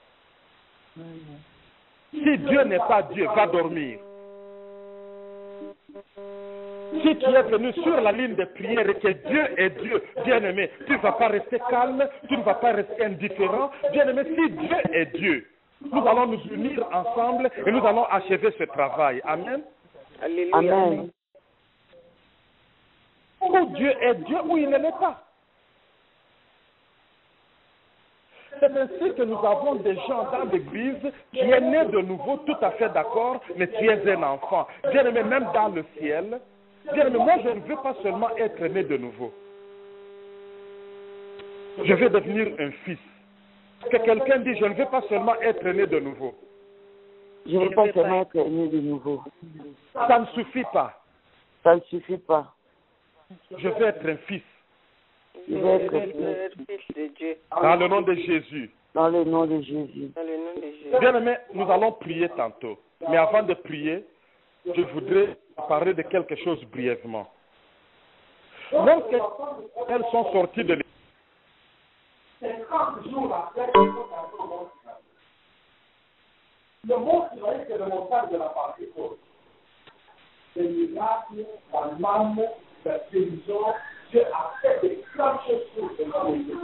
Si Dieu n'est pas Dieu, va dormir. Si tu es venu sur la ligne de prière et que Dieu est Dieu, bien-aimé, tu ne vas pas rester calme, tu ne vas pas rester indifférent. Bien-aimé, si Dieu est Dieu, nous allons nous unir ensemble et nous allons achever ce travail. Amen. Alléluia. Amen. Où Dieu est Dieu, où il ne l'est pas. C'est ainsi que nous avons des gens dans l'église qui est né de nouveau, tout à fait d'accord, mais tu es un enfant. Bien aimé, même dans le ciel, bien aimé, moi je ne veux pas seulement être né de nouveau. Je veux devenir un fils. Que quelqu'un dit, je ne veux pas seulement être né de nouveau. Je ne veux pas seulement être né de nouveau. Ça ne suffit pas. Ça ne suffit pas. Je veux être un fils. Je veux être un fils de Dieu. Dans le nom de Jésus. Dans le nom de Jésus. Dans le nom de Jésus. Bien aimé, nous allons prier tantôt. Mais avant de prier, je voudrais parler de quelque chose brièvement. Lorsqu'elles sont sorties de l'église, cinquante jours après le mot qui va être le montage de la Pentecôte. Les miracles, la manne, la guérison, Dieu a fait des grandes choses dans l'église.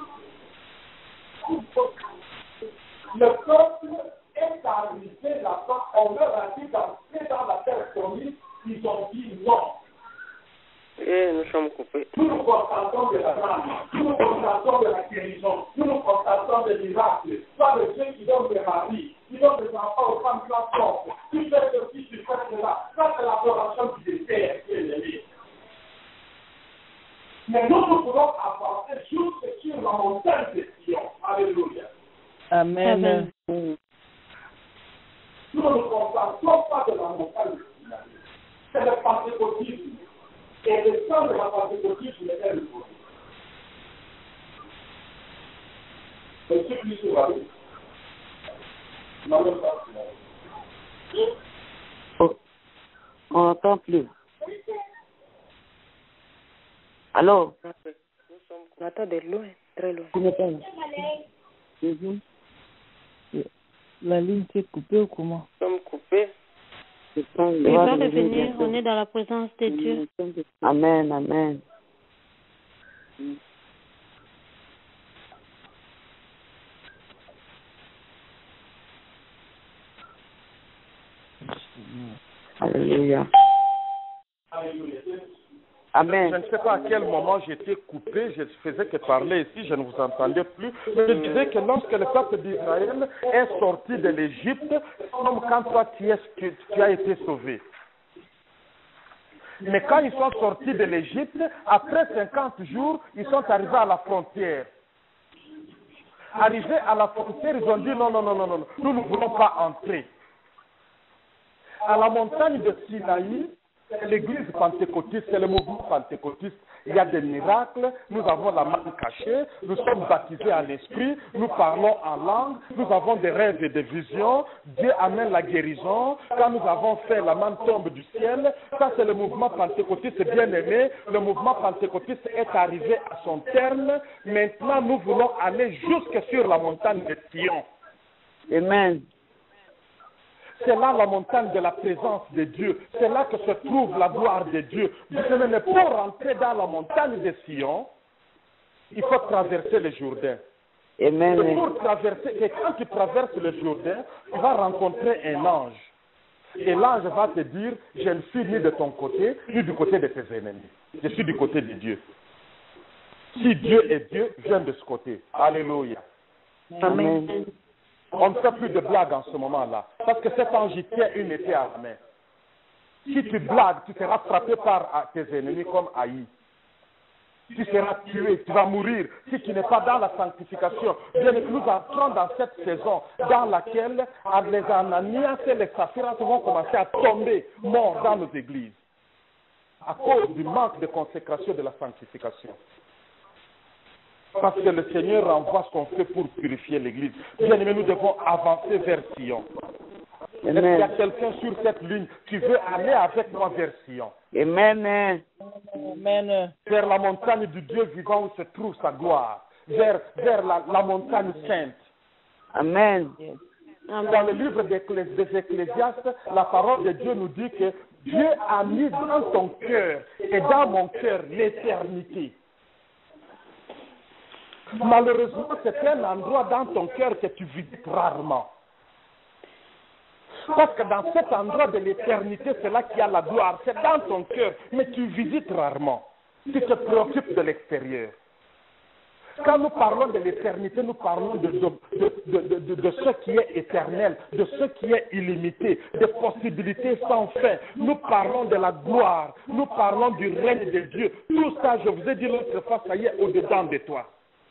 Le peuple est arrivé là-bas, on leur a dit d'entrer dans la terre promise, ils ont dit non. Et nous sommes coupés. Nous nous contentons de la grâce, nous nous contentons de la guérison, nous nous contentons des miracles. Pas de Dieu qui donne des maris, qui donne des enfants aux femmes qui la portent. Tu fais ceci, tu fais cela. Ça, c'est l'adoration du désert qui est l'ennemi. Mais nous, nous pouvons avancer juste sur la montagne de Sion. Alléluia. Amen. Nous ne nous contentons pas de la montagne de Sion. C'est le pentecôtisme. Et le sang de la pentecôtisme est le produit. C'est ce qui se va dire. Non, non, oh. On n'entend plus. Allô? On entend de loin, très loin. Tu m'entends? Mm-hmm. La ligne s'est coupée ou comment? Nous sommes coupés. Il va revenir, on est dans la présence de Dieu. Amen, amen. Alléluia. Amen. Je ne sais pas à quel moment j'étais coupé, je faisais que parler ici, je ne vous entendais plus. Mais je disais que lorsque le peuple d'Israël est sorti de l'Égypte, comme quand toi tu, es, tu, tu as été sauvé. Mais quand ils sont sortis de l'Égypte, après cinquante jours, ils sont arrivés à la frontière. Arrivés à la frontière, ils ont dit non, non, non, non, non, nous ne voulons pas entrer. À la montagne de Sinaï, c'est l'église pentecôtiste, c'est le mouvement pentecôtiste. Il y a des miracles, nous avons la main cachée, nous sommes baptisés à l'esprit, nous parlons en langue, nous avons des rêves et des visions, Dieu amène la guérison. Quand nous avons fait la main tombe du ciel, ça c'est le mouvement pentecôtiste bien aimé. Le mouvement pentecôtiste est arrivé à son terme. Maintenant, nous voulons aller jusque sur la montagne de Sion. Amen. C'est là la montagne de la présence de Dieu. C'est là que se trouve la gloire de Dieu. Mais pour rentrer dans la montagne de Sion, il faut traverser le Jourdain. Amen. Et pour traverser, et quand tu traverses le Jourdain, tu vas rencontrer un ange. Et l'ange va te dire, je ne suis ni de ton côté, ni du côté de tes ennemis. Je suis du côté de Dieu. Si Dieu est Dieu, viens de ce côté. Alléluia. Amen. On ne fait plus de blagues en ce moment-là. Parce que cet ange tient une épée à la main. Si tu blagues, tu seras frappé par tes ennemis comme Haï. Tu seras tué, tu vas mourir si tu n'es pas dans la sanctification. Bien que nous entrons dans cette saison dans laquelle les Ananias et les Saphiras vont commencer à tomber morts dans nos églises. À cause du manque de consécration de la sanctification. Parce que le Seigneur renvoie ce qu'on fait pour purifier l'Église. Bien aimé, nous devons avancer vers Sion. Est-ce qu'il y a quelqu'un sur cette ligne qui veut aller avec moi vers Sion? Amen. Amen. Vers la montagne du Dieu vivant où se trouve sa gloire. Vers, vers la, la montagne sainte. Amen. Dans le livre des, des Ecclésiastes, la parole de Dieu nous dit que Dieu a mis dans ton cœur et dans mon cœur l'éternité. Malheureusement, c'est un endroit dans ton cœur que tu visites rarement. Parce que dans cet endroit de l'éternité, c'est là qu'il y a la gloire. C'est dans ton cœur, mais tu visites rarement. Tu te préoccupes de l'extérieur. Quand nous parlons de l'éternité, nous parlons de, de, de, de, de, de ce qui est éternel, de ce qui est illimité, de possibilités sans fin. Nous parlons de la gloire, nous parlons du règne de Dieu. Tout ça, je vous ai dit l'autre fois, ça y est au-dedans de toi.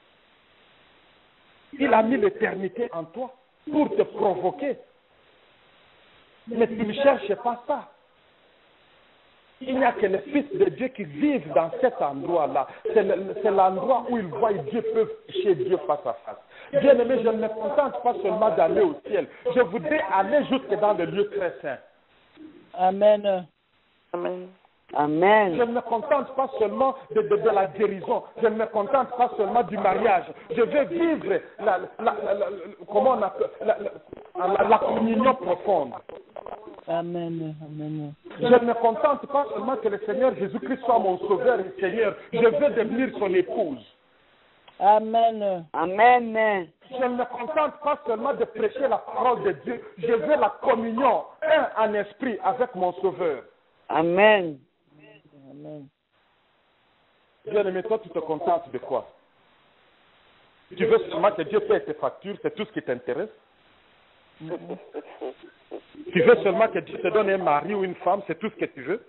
Il a mis l'éternité en toi pour te provoquer. Mais tu ne cherches pas ça. Il n'y a que les fils de Dieu qui vivent dans cet endroit-là. C'est l'endroit où ils voient Dieu, peuvent chez Dieu face à face. Bien aimé, je ne me contente pas seulement d'aller au ciel. Je voudrais aller jusque dans le lieu très saint. Amen. Amen. Amen. Je ne me contente pas seulement de, de, de la guérison. Je ne me contente pas seulement du mariage. Je veux vivre la, la, la, la, comment on appelle, la, la, la communion profonde. Amen. Amen. Je ne me contente pas seulement que le Seigneur Jésus-Christ soit mon sauveur et Seigneur. Je veux devenir son épouse. Amen. Amen. Je ne me contente pas seulement de prêcher la parole de Dieu. Je veux la communion, un en esprit avec mon sauveur. Amen. Amen. Bien aimé, toi, tu te contentes de quoi? Tu veux seulement que Dieu paie tes factures, c'est tout ce qui t'intéresse? Tu veux seulement que Dieu te donne un mari ou une femme, c'est tout ce que tu veux?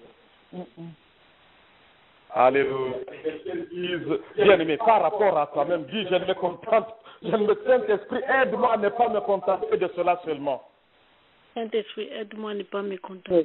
Alléluia. Bien aimé, par rapport à toi-même, dis, je ne me contente, je ne me Saint-Esprit, aide-moi à ne pas me contenter de cela seulement. Saint-Esprit, aide-moi à ne pas me contenter.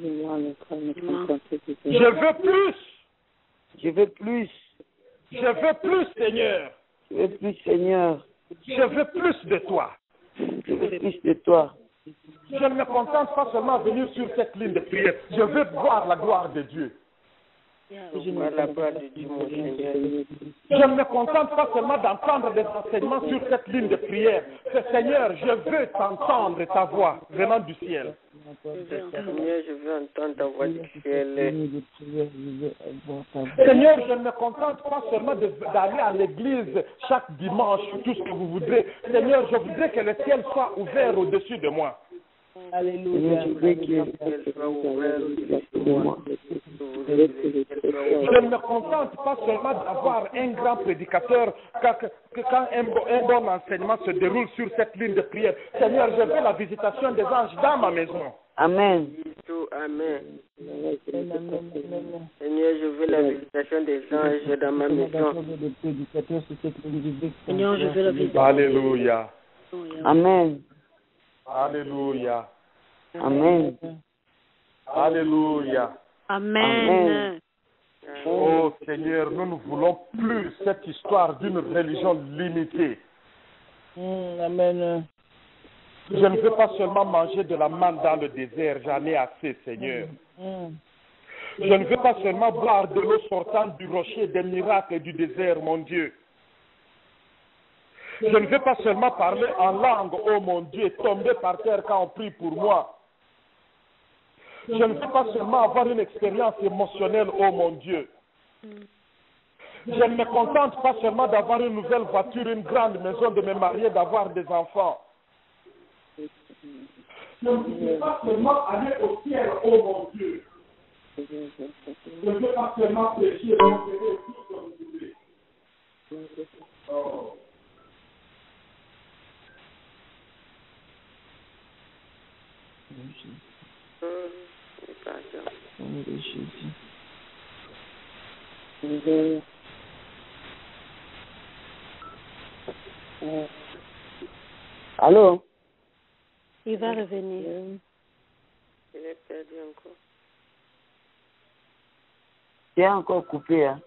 Je veux plus. Je veux plus. Je veux plus, Seigneur. Je veux plus, Seigneur. Je veux plus de toi. Je veux plus de toi. Je ne me contente pas seulement à venir sur cette ligne de prière. Je veux voir la gloire de Dieu. Je vois la gloire de Dieu, mon Seigneur. Je ne me contente pas seulement d'entendre des enseignements sur cette ligne de prière. C'est, Seigneur, je veux t'entendre ta voix venant du ciel. Seigneur, je veux entendre ta voix du ciel. Seigneur, je ne me contente pas seulement de- d'aller à l'église chaque dimanche, tout ce que vous voudrez. Seigneur, je voudrais que le ciel soit ouvert au-dessus de moi. Alléluia. Je veux qu'il y ait Qu'elle soit ouverte de moi. Je ne me contente pas seulement d'avoir un grand prédicateur quand, que- quand un, bon- un bon enseignement se déroule sur cette ligne de prière. Seigneur, je veux la visitation des anges dans ma maison. Amen. tout. Amen. Amen, amen, amen. Seigneur, je veux la visitation des anges dans ma maison. Seigneur, je veux la visitation. Alléluia. Amen. Alléluia. Amen. Alléluia. Amen. Oh Seigneur, nous ne voulons plus cette histoire d'une religion limitée. Mm, Amen. Je ne veux pas seulement manger de la manne dans le désert, j'en ai assez, Seigneur. Mm. Je ne veux pas seulement boire de l'eau sortant du rocher des miracles et du désert, mon Dieu. Je ne veux pas seulement parler en langue, oh mon Dieu, et tomber par terre quand on prie pour moi. Je ne veux pas seulement avoir une expérience émotionnelle, oh mon Dieu. Je ne me contente pas seulement d'avoir une nouvelle voiture, une grande maison, de me marier, d'avoir des enfants. Je ne veux pas seulement aller au ciel, oh mon Dieu. Je ne veux pas seulement prêcher, mon Dieu, tout ce que vous voulez. Oh. Allô? Il va revenir. Il est perdu encore. Tu es encore coupé, hein?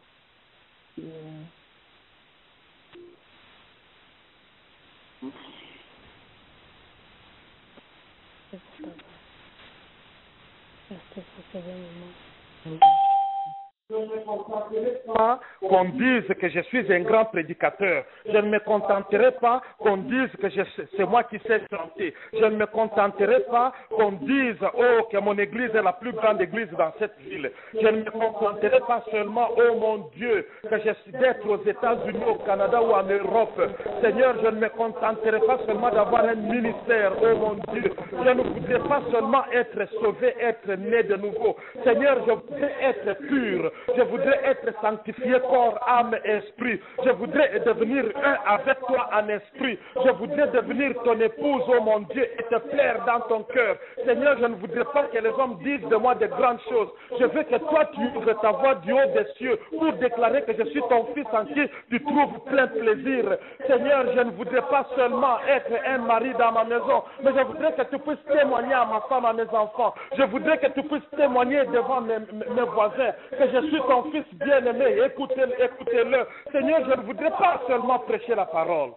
Je ne me contenterai pas qu'on dise que je suis un grand prédicateur. Je ne me contenterai pas qu'on dise que je- c'est moi qui sais chanter. Je ne me contenterai pas qu'on dise, oh, que mon église est la plus grande église dans cette ville. Je ne me contenterai pas seulement, oh mon Dieu, que je suis d'être aux États-Unis, au Canada ou en Europe. Seigneur, je ne me contenterai pas seulement d'avoir un ministère, oh mon Dieu. Je ne voudrais pas seulement être sauvé, être né de nouveau. Seigneur, je voudrais être pur. Je voudrais être sanctifié corps, âme et esprit. Je voudrais devenir un avec toi en esprit. Je voudrais devenir ton épouse, oh mon Dieu, et te plaire dans ton cœur. Seigneur, je ne voudrais pas que les hommes disent de moi de grandes choses. Je veux que toi, tu ouvres ta voix du haut des cieux pour déclarer que je suis ton fils en qui tu trouves plein plaisir. Seigneur, je ne voudrais pas seulement être un mari dans ma maison, mais je voudrais que tu puisses témoigner à ma femme, à mes enfants. Je voudrais que tu puisses témoigner devant mes, mes voisins que je suis ton fils bien-aimé. Écoutez-le, écoutez-le. Seigneur, je ne voudrais pas seulement prêcher la parole.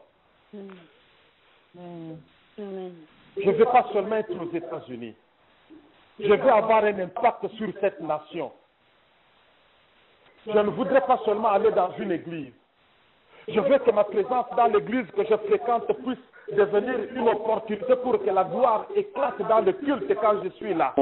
Amen. Je ne veux pas seulement être aux États-Unis. Je veux avoir un impact sur cette nation. Je ne voudrais pas seulement aller dans une église. Je veux que ma présence dans l'église que je fréquente puisse devenir une opportunité pour que la gloire éclate dans le culte quand je suis là.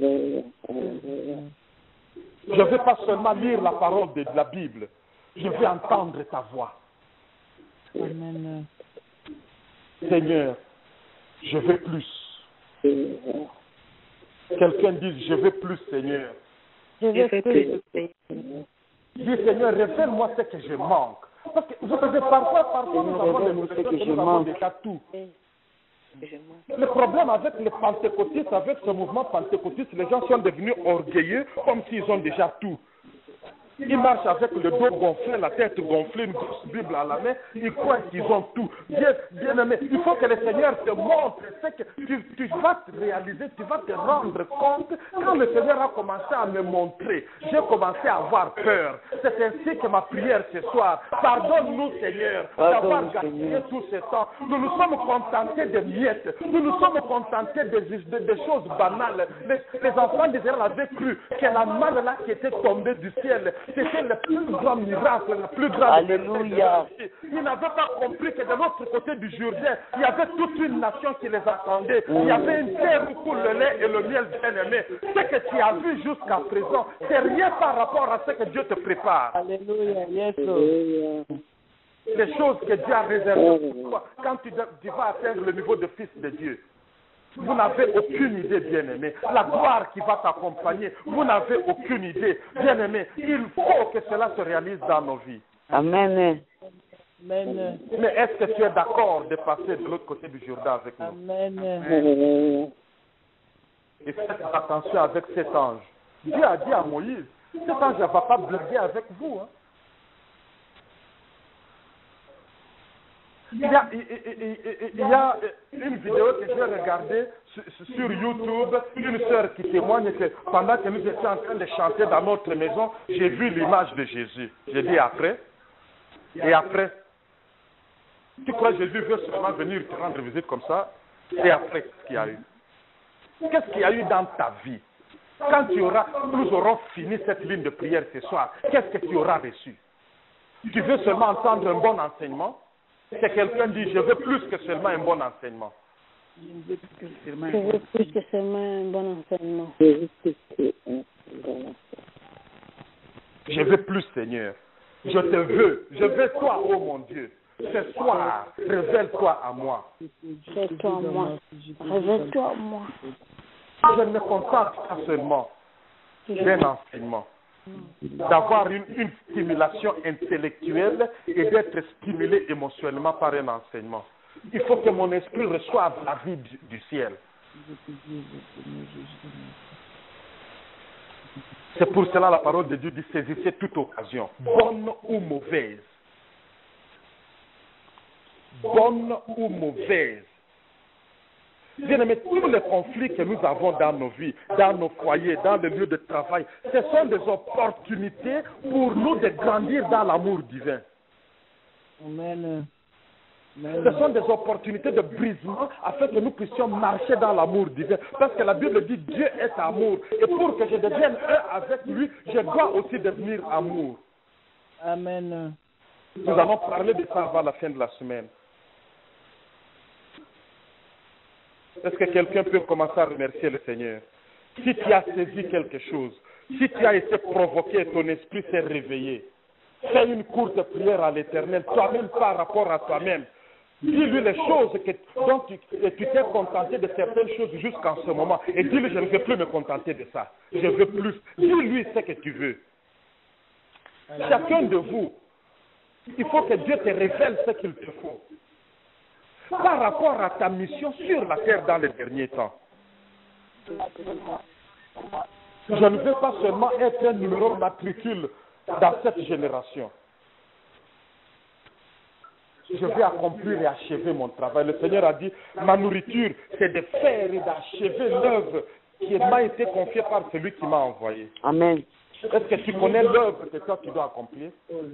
Je ne veux pas seulement lire la parole de la Bible. Je veux entendre ta voix. Amen. Seigneur, je veux plus. Quelqu'un dit, je veux plus, Seigneur. Je veux plus. Dis, Seigneur, révèle-moi ce que je manque. Parce que vous savez, parfois, parfois, nous avons des Révèle-moi ce que je nous avons manque. déjà tout. Le problème avec les pentecôtistes, avec ce mouvement pentecôtiste, les gens sont devenus orgueilleux comme s'ils ont déjà tout. Ils marchent avec le dos gonflé, la tête gonflée, une grosse Bible à la main. Ils croient qu'ils ont tout. Bien, bien aimé, il faut que le Seigneur te montre. C'est que tu, tu vas te réaliser, tu vas te rendre compte. Quand le Seigneur a commencé à me montrer, j'ai commencé à avoir peur. C'est ainsi que ma prière ce soir. Pardonne-nous, Seigneur, d'avoir gaspillé tout ce temps. Nous nous sommes contentés de miettes. Nous nous sommes contentés de, de, de choses banales. Les, les enfants d'Israël avaient cru que la manne là qui était tombée du ciel, c'était le plus grand miracle, le plus grand Alléluia. Ils n'avaient pas compris que de l'autre côté du Jourdain, il y avait toute une nation qui les attendait. Il y avait une terre où coule le lait et le miel bien-aimé. Ce que tu as vu jusqu'à présent, c'est rien par rapport à ce que Dieu te prépare. Alléluia. Yes, Lord. Les choses que Dieu a réservées pour toi, quand tu, tu vas atteindre le niveau de fils de Dieu. Vous n'avez aucune idée, bien-aimé. La gloire qui va t'accompagner, vous n'avez aucune idée. Bien-aimé, il faut que cela se réalise dans nos vies. Amen. Amen. Mais est-ce que tu es d'accord de passer de l'autre côté du Jourdain avec nous? Amen. Et faites attention avec cet ange. Dieu a dit à Moïse, cet ange ne va pas blaguer avec vous. Hein. Il y, a, il, il, il y a une vidéo que j'ai regardée sur, sur YouTube, une sœur qui témoigne que pendant que nous étions en train de chanter dans notre maison, j'ai vu l'image de Jésus. J'ai dit après, et après, tu crois que Jésus veut seulement venir te rendre visite comme ça? Et après, qu'est-ce qu'il y a eu? Qu'est-ce qu'il y a eu dans ta vie? Quand tu auras, nous aurons fini cette ligne de prière ce soir, qu'est-ce que tu auras reçu? Tu veux seulement entendre un bon enseignement? C'est quelqu'un dit, je veux plus que seulement un bon enseignement. Je veux plus que seulement un bon enseignement. Je veux plus, Seigneur. Je te veux. Je veux toi, oh mon Dieu. Ce soir, révèle-toi à moi. Révèle-toi à moi. Révèle-toi à moi. Je ne me contente pas seulement d'un enseignement. D'avoir une, une stimulation intellectuelle et d'être stimulé émotionnellement par un enseignement. Il faut que mon esprit reçoive la vie du, du ciel. C'est pour cela la parole de Dieu dit saisissez toute occasion, bonne ou mauvaise. Bonne ou mauvaise. Bien-aimés, tous les conflits que nous avons dans nos vies, dans nos foyers, dans le lieu de travail, ce sont des opportunités pour nous de grandir dans l'amour divin. Amen. Ce sont des opportunités de brisement afin que nous puissions marcher dans l'amour divin. Parce que la Bible dit Dieu est amour. Et pour que je devienne un avec lui, je dois aussi devenir amour. Amen. Nous allons parler de ça avant la fin de la semaine. Est-ce que quelqu'un peut commencer à remercier le Seigneur? Si tu as saisi quelque chose, si tu as été provoqué, ton esprit s'est réveillé, fais une courte prière à l'Éternel, toi-même par rapport à toi-même. Dis-lui les choses que, dont tu tu t'es contenté de certaines choses jusqu'en ce moment. Et dis-lui, je ne veux plus me contenter de ça. Je veux plus. Dis-lui ce que tu veux. Chacun de vous, il faut que Dieu te révèle ce qu'il te faut. Par rapport à ta mission sur la terre dans les derniers temps. Je ne veux pas seulement être un numéro matricule dans cette génération. Je vais accomplir et achever mon travail. Le Seigneur a dit, ma nourriture, c'est de faire et d'achever l'œuvre qui m'a été confiée par celui qui m'a envoyé. Amen. Est-ce que tu connais l'œuvre que toi tu dois accomplir?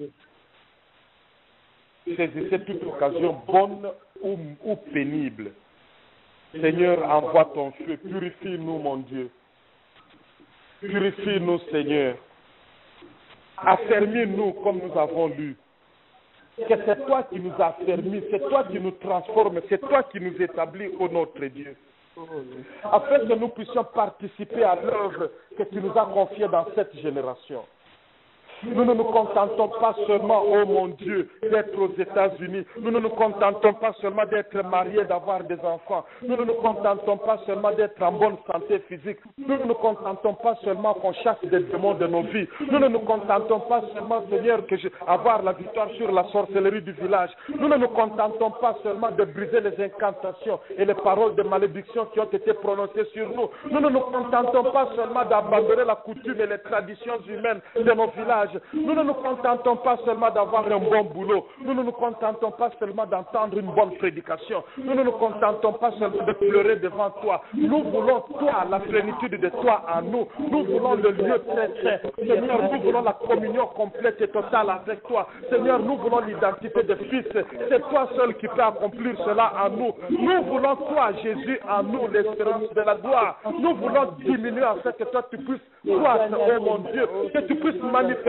Saisissez toute occasion bonne ou, ou pénible. Seigneur, envoie ton feu, purifie-nous, mon Dieu. Purifie-nous, Seigneur. Affermis-nous comme nous avons lu. Que c'est toi qui nous affermis, c'est toi qui nous transformes, c'est toi qui nous établis, ô notre Dieu. Afin que nous puissions participer à l'œuvre que tu nous as confiée dans cette génération. Nous ne nous contentons pas seulement, oh mon Dieu, d'être aux États-Unis. Nous ne nous contentons pas seulement d'être mariés, d'avoir des enfants. Nous ne nous contentons pas seulement d'être en bonne santé physique. Nous ne nous contentons pas seulement qu'on chasse des démons de nos vies. Nous ne nous contentons pas seulement, Seigneur, que je, avoir la victoire sur la sorcellerie du village. Nous ne nous contentons pas seulement de briser les incantations et les paroles de malédiction qui ont été prononcées sur nous. Nous ne nous contentons pas seulement d'abandonner la coutume et les traditions humaines de nos villages. Nous ne nous contentons pas seulement d'avoir un bon boulot. Nous ne nous contentons pas seulement d'entendre une bonne prédication. Nous ne nous contentons pas seulement de pleurer devant toi. Nous voulons toi, la plénitude de toi en nous. Nous voulons le lieu très saint. Seigneur, nous voulons la communion complète et totale avec toi. Seigneur, nous voulons l'identité de fils. C'est toi seul qui peux accomplir cela en nous. Nous voulons toi, Jésus, en nous, l'espérance de la gloire. Nous voulons diminuer afin que toi tu puisses croître, oh mon Dieu, que tu puisses manifester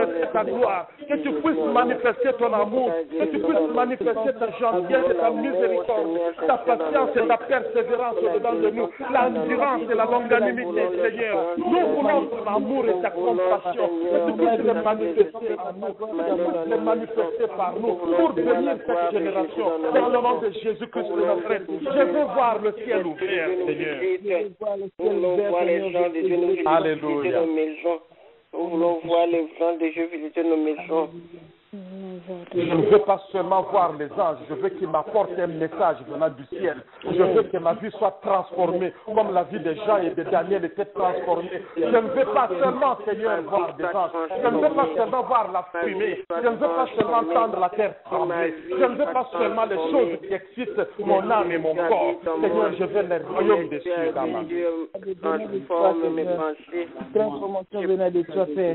manifester ta gloire, que tu puisses manifester ton amour, que tu puisses manifester ta gentillesse et ta miséricorde, ta patience et ta persévérance au-dedans de nous, l'endurance et la longanimité, Seigneur. Nous voulons ton amour et ta compassion, que tu puisses les manifester en nous, que tu puisses les manifester par nous, pour bénir cette génération, dans le nom de Jésus-Christ de Nazareth. Je veux voir le ciel ouvert, Seigneur. Nous voulons voir les gens de Dieu, nous visiter Alléluia. nos maisons. Nous voulons voir les gens de Dieu visiter nos maisons. Je ne veux pas seulement voir les anges, je veux qu'ils m'apportent un message venant du ciel. Je veux que ma vie soit transformée comme la vie de Jean et de Daniel était transformée. Je ne veux pas seulement, Seigneur, voir des anges. Je ne veux pas seulement voir la fumée. Je ne veux pas seulement entendre la terre trembler. Je ne veux pas seulement les choses qui excitent mon âme et mon corps. Seigneur, je veux les royaumes des cieux dans ma vie. Transforme mes pensées. Transformation venait de toi, Père.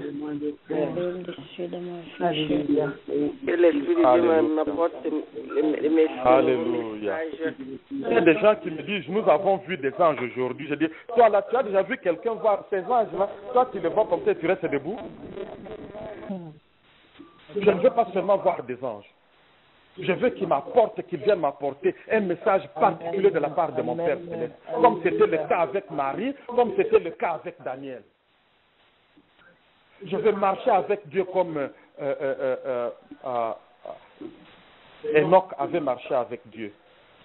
Alléluia. Que l'Esprit de Dieu m'apporte les messages. Alléluia. Il y a des gens qui me disent, nous avons vu des anges aujourd'hui. Je dis, toi là, tu as déjà vu quelqu'un voir ces anges-là? Toi, tu les vois comme ça, tu restes debout. Je ne veux pas seulement voir des anges. Je veux qu'ils m'apportent, qu'ils viennent m'apporter un message particulier de la part de mon Père Céleste. Comme c'était le cas avec Marie, comme c'était le cas avec Daniel. Je veux marcher avec Dieu comme euh, euh, euh, euh, euh, Enoch avait marché avec Dieu.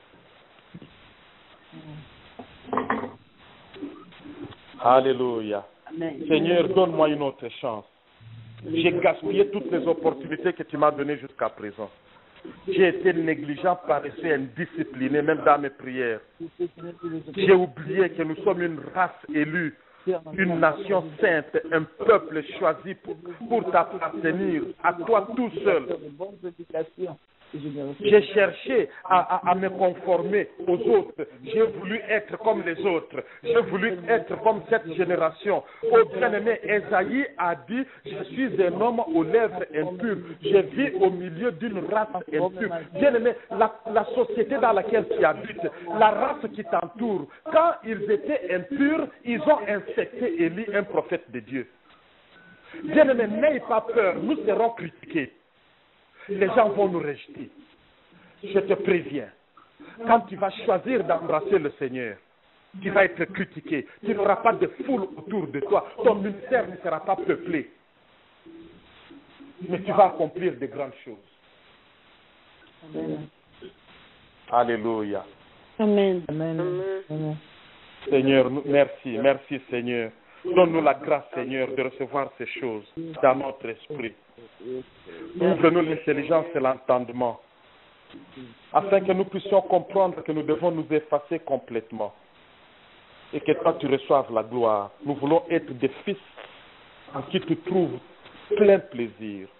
Alléluia. Seigneur, donne-moi une autre chance. J'ai gaspillé toutes les opportunités que tu m'as données jusqu'à présent. J'ai été négligent, paresseux, indiscipliné, même dans mes prières. J'ai oublié que nous sommes une race élue, une nation sainte, un peuple choisi pour, pour t'appartenir à toi tout seul. J'ai cherché à, à, à me conformer aux autres. J'ai voulu être comme les autres. J'ai voulu être comme cette génération. Au bien-aimé, Esaïe a dit, je suis un homme aux lèvres impures. Je vis au milieu d'une race impure. Bien-aimé, la, la société dans laquelle tu habites, la race qui t'entoure, quand ils étaient impurs, ils ont infecté Élie, un prophète de Dieu. Bien-aimé, n'aie pas peur, nous serons critiqués. Les gens vont nous rejeter. Je te préviens. Quand tu vas choisir d'embrasser le Seigneur, tu vas être critiqué. Tu n'auras pas de foule autour de toi. Ton ministère ne sera pas peuplé. Mais tu vas accomplir de grandes choses. Amen. Alléluia. Amen. Amen. Amen. Seigneur, merci. Merci Seigneur. Donne-nous la grâce, Seigneur, de recevoir ces choses dans notre esprit. Ouvre-nous l'intelligence et l'entendement, afin que nous puissions comprendre que nous devons nous effacer complètement et que toi tu reçoives la gloire. Nous voulons être des fils en qui tu trouves plein plaisir.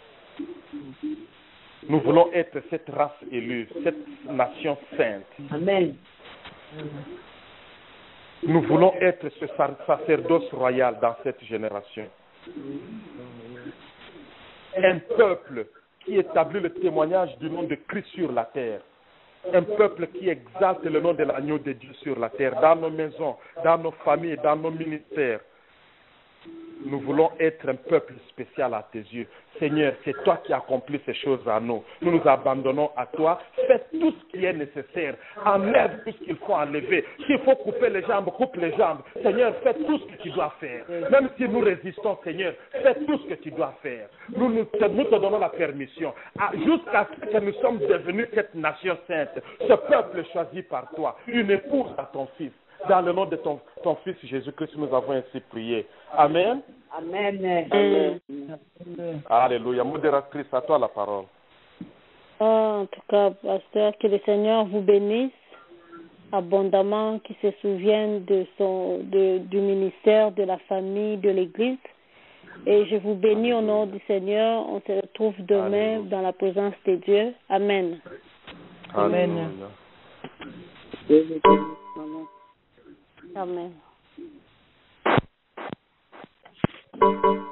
Nous voulons être cette race élue, cette nation sainte. Amen. Nous voulons être ce sacerdoce royal dans cette génération. Un peuple qui établit le témoignage du nom de Christ sur la terre. Un peuple qui exalte le nom de l'agneau de Dieu sur la terre, dans nos maisons, dans nos familles, dans nos ministères. Nous voulons être un peuple spécial à tes yeux. Seigneur, c'est toi qui accomplis ces choses à nous. Nous nous abandonnons à toi. Fais tout ce qui est nécessaire. Enlève tout ce qu'il faut enlever. S'il faut couper les jambes, coupe les jambes. Seigneur, fais tout ce que tu dois faire. Même si nous résistons, Seigneur, fais tout ce que tu dois faire. Nous, nous, te, nous te donnons la permission. Jusqu'à ce que nous sommes devenus cette nation sainte, ce peuple choisi par toi, une épouse à ton fils. Dans le nom de ton, ton Fils Jésus-Christ, nous avons ainsi prié. Amen. Amen. Amen. Alléluia. Modératrice, à toi la parole. Oh, en tout cas, pasteur, que le Seigneur vous bénisse abondamment, qu'il se souvienne de son, de, du ministère, de la famille, de l'Église. Et je vous bénis au nom du Seigneur. On se retrouve demain Alléluia. Dans la présence de Dieu. Amen. Amen. Amen. Amen.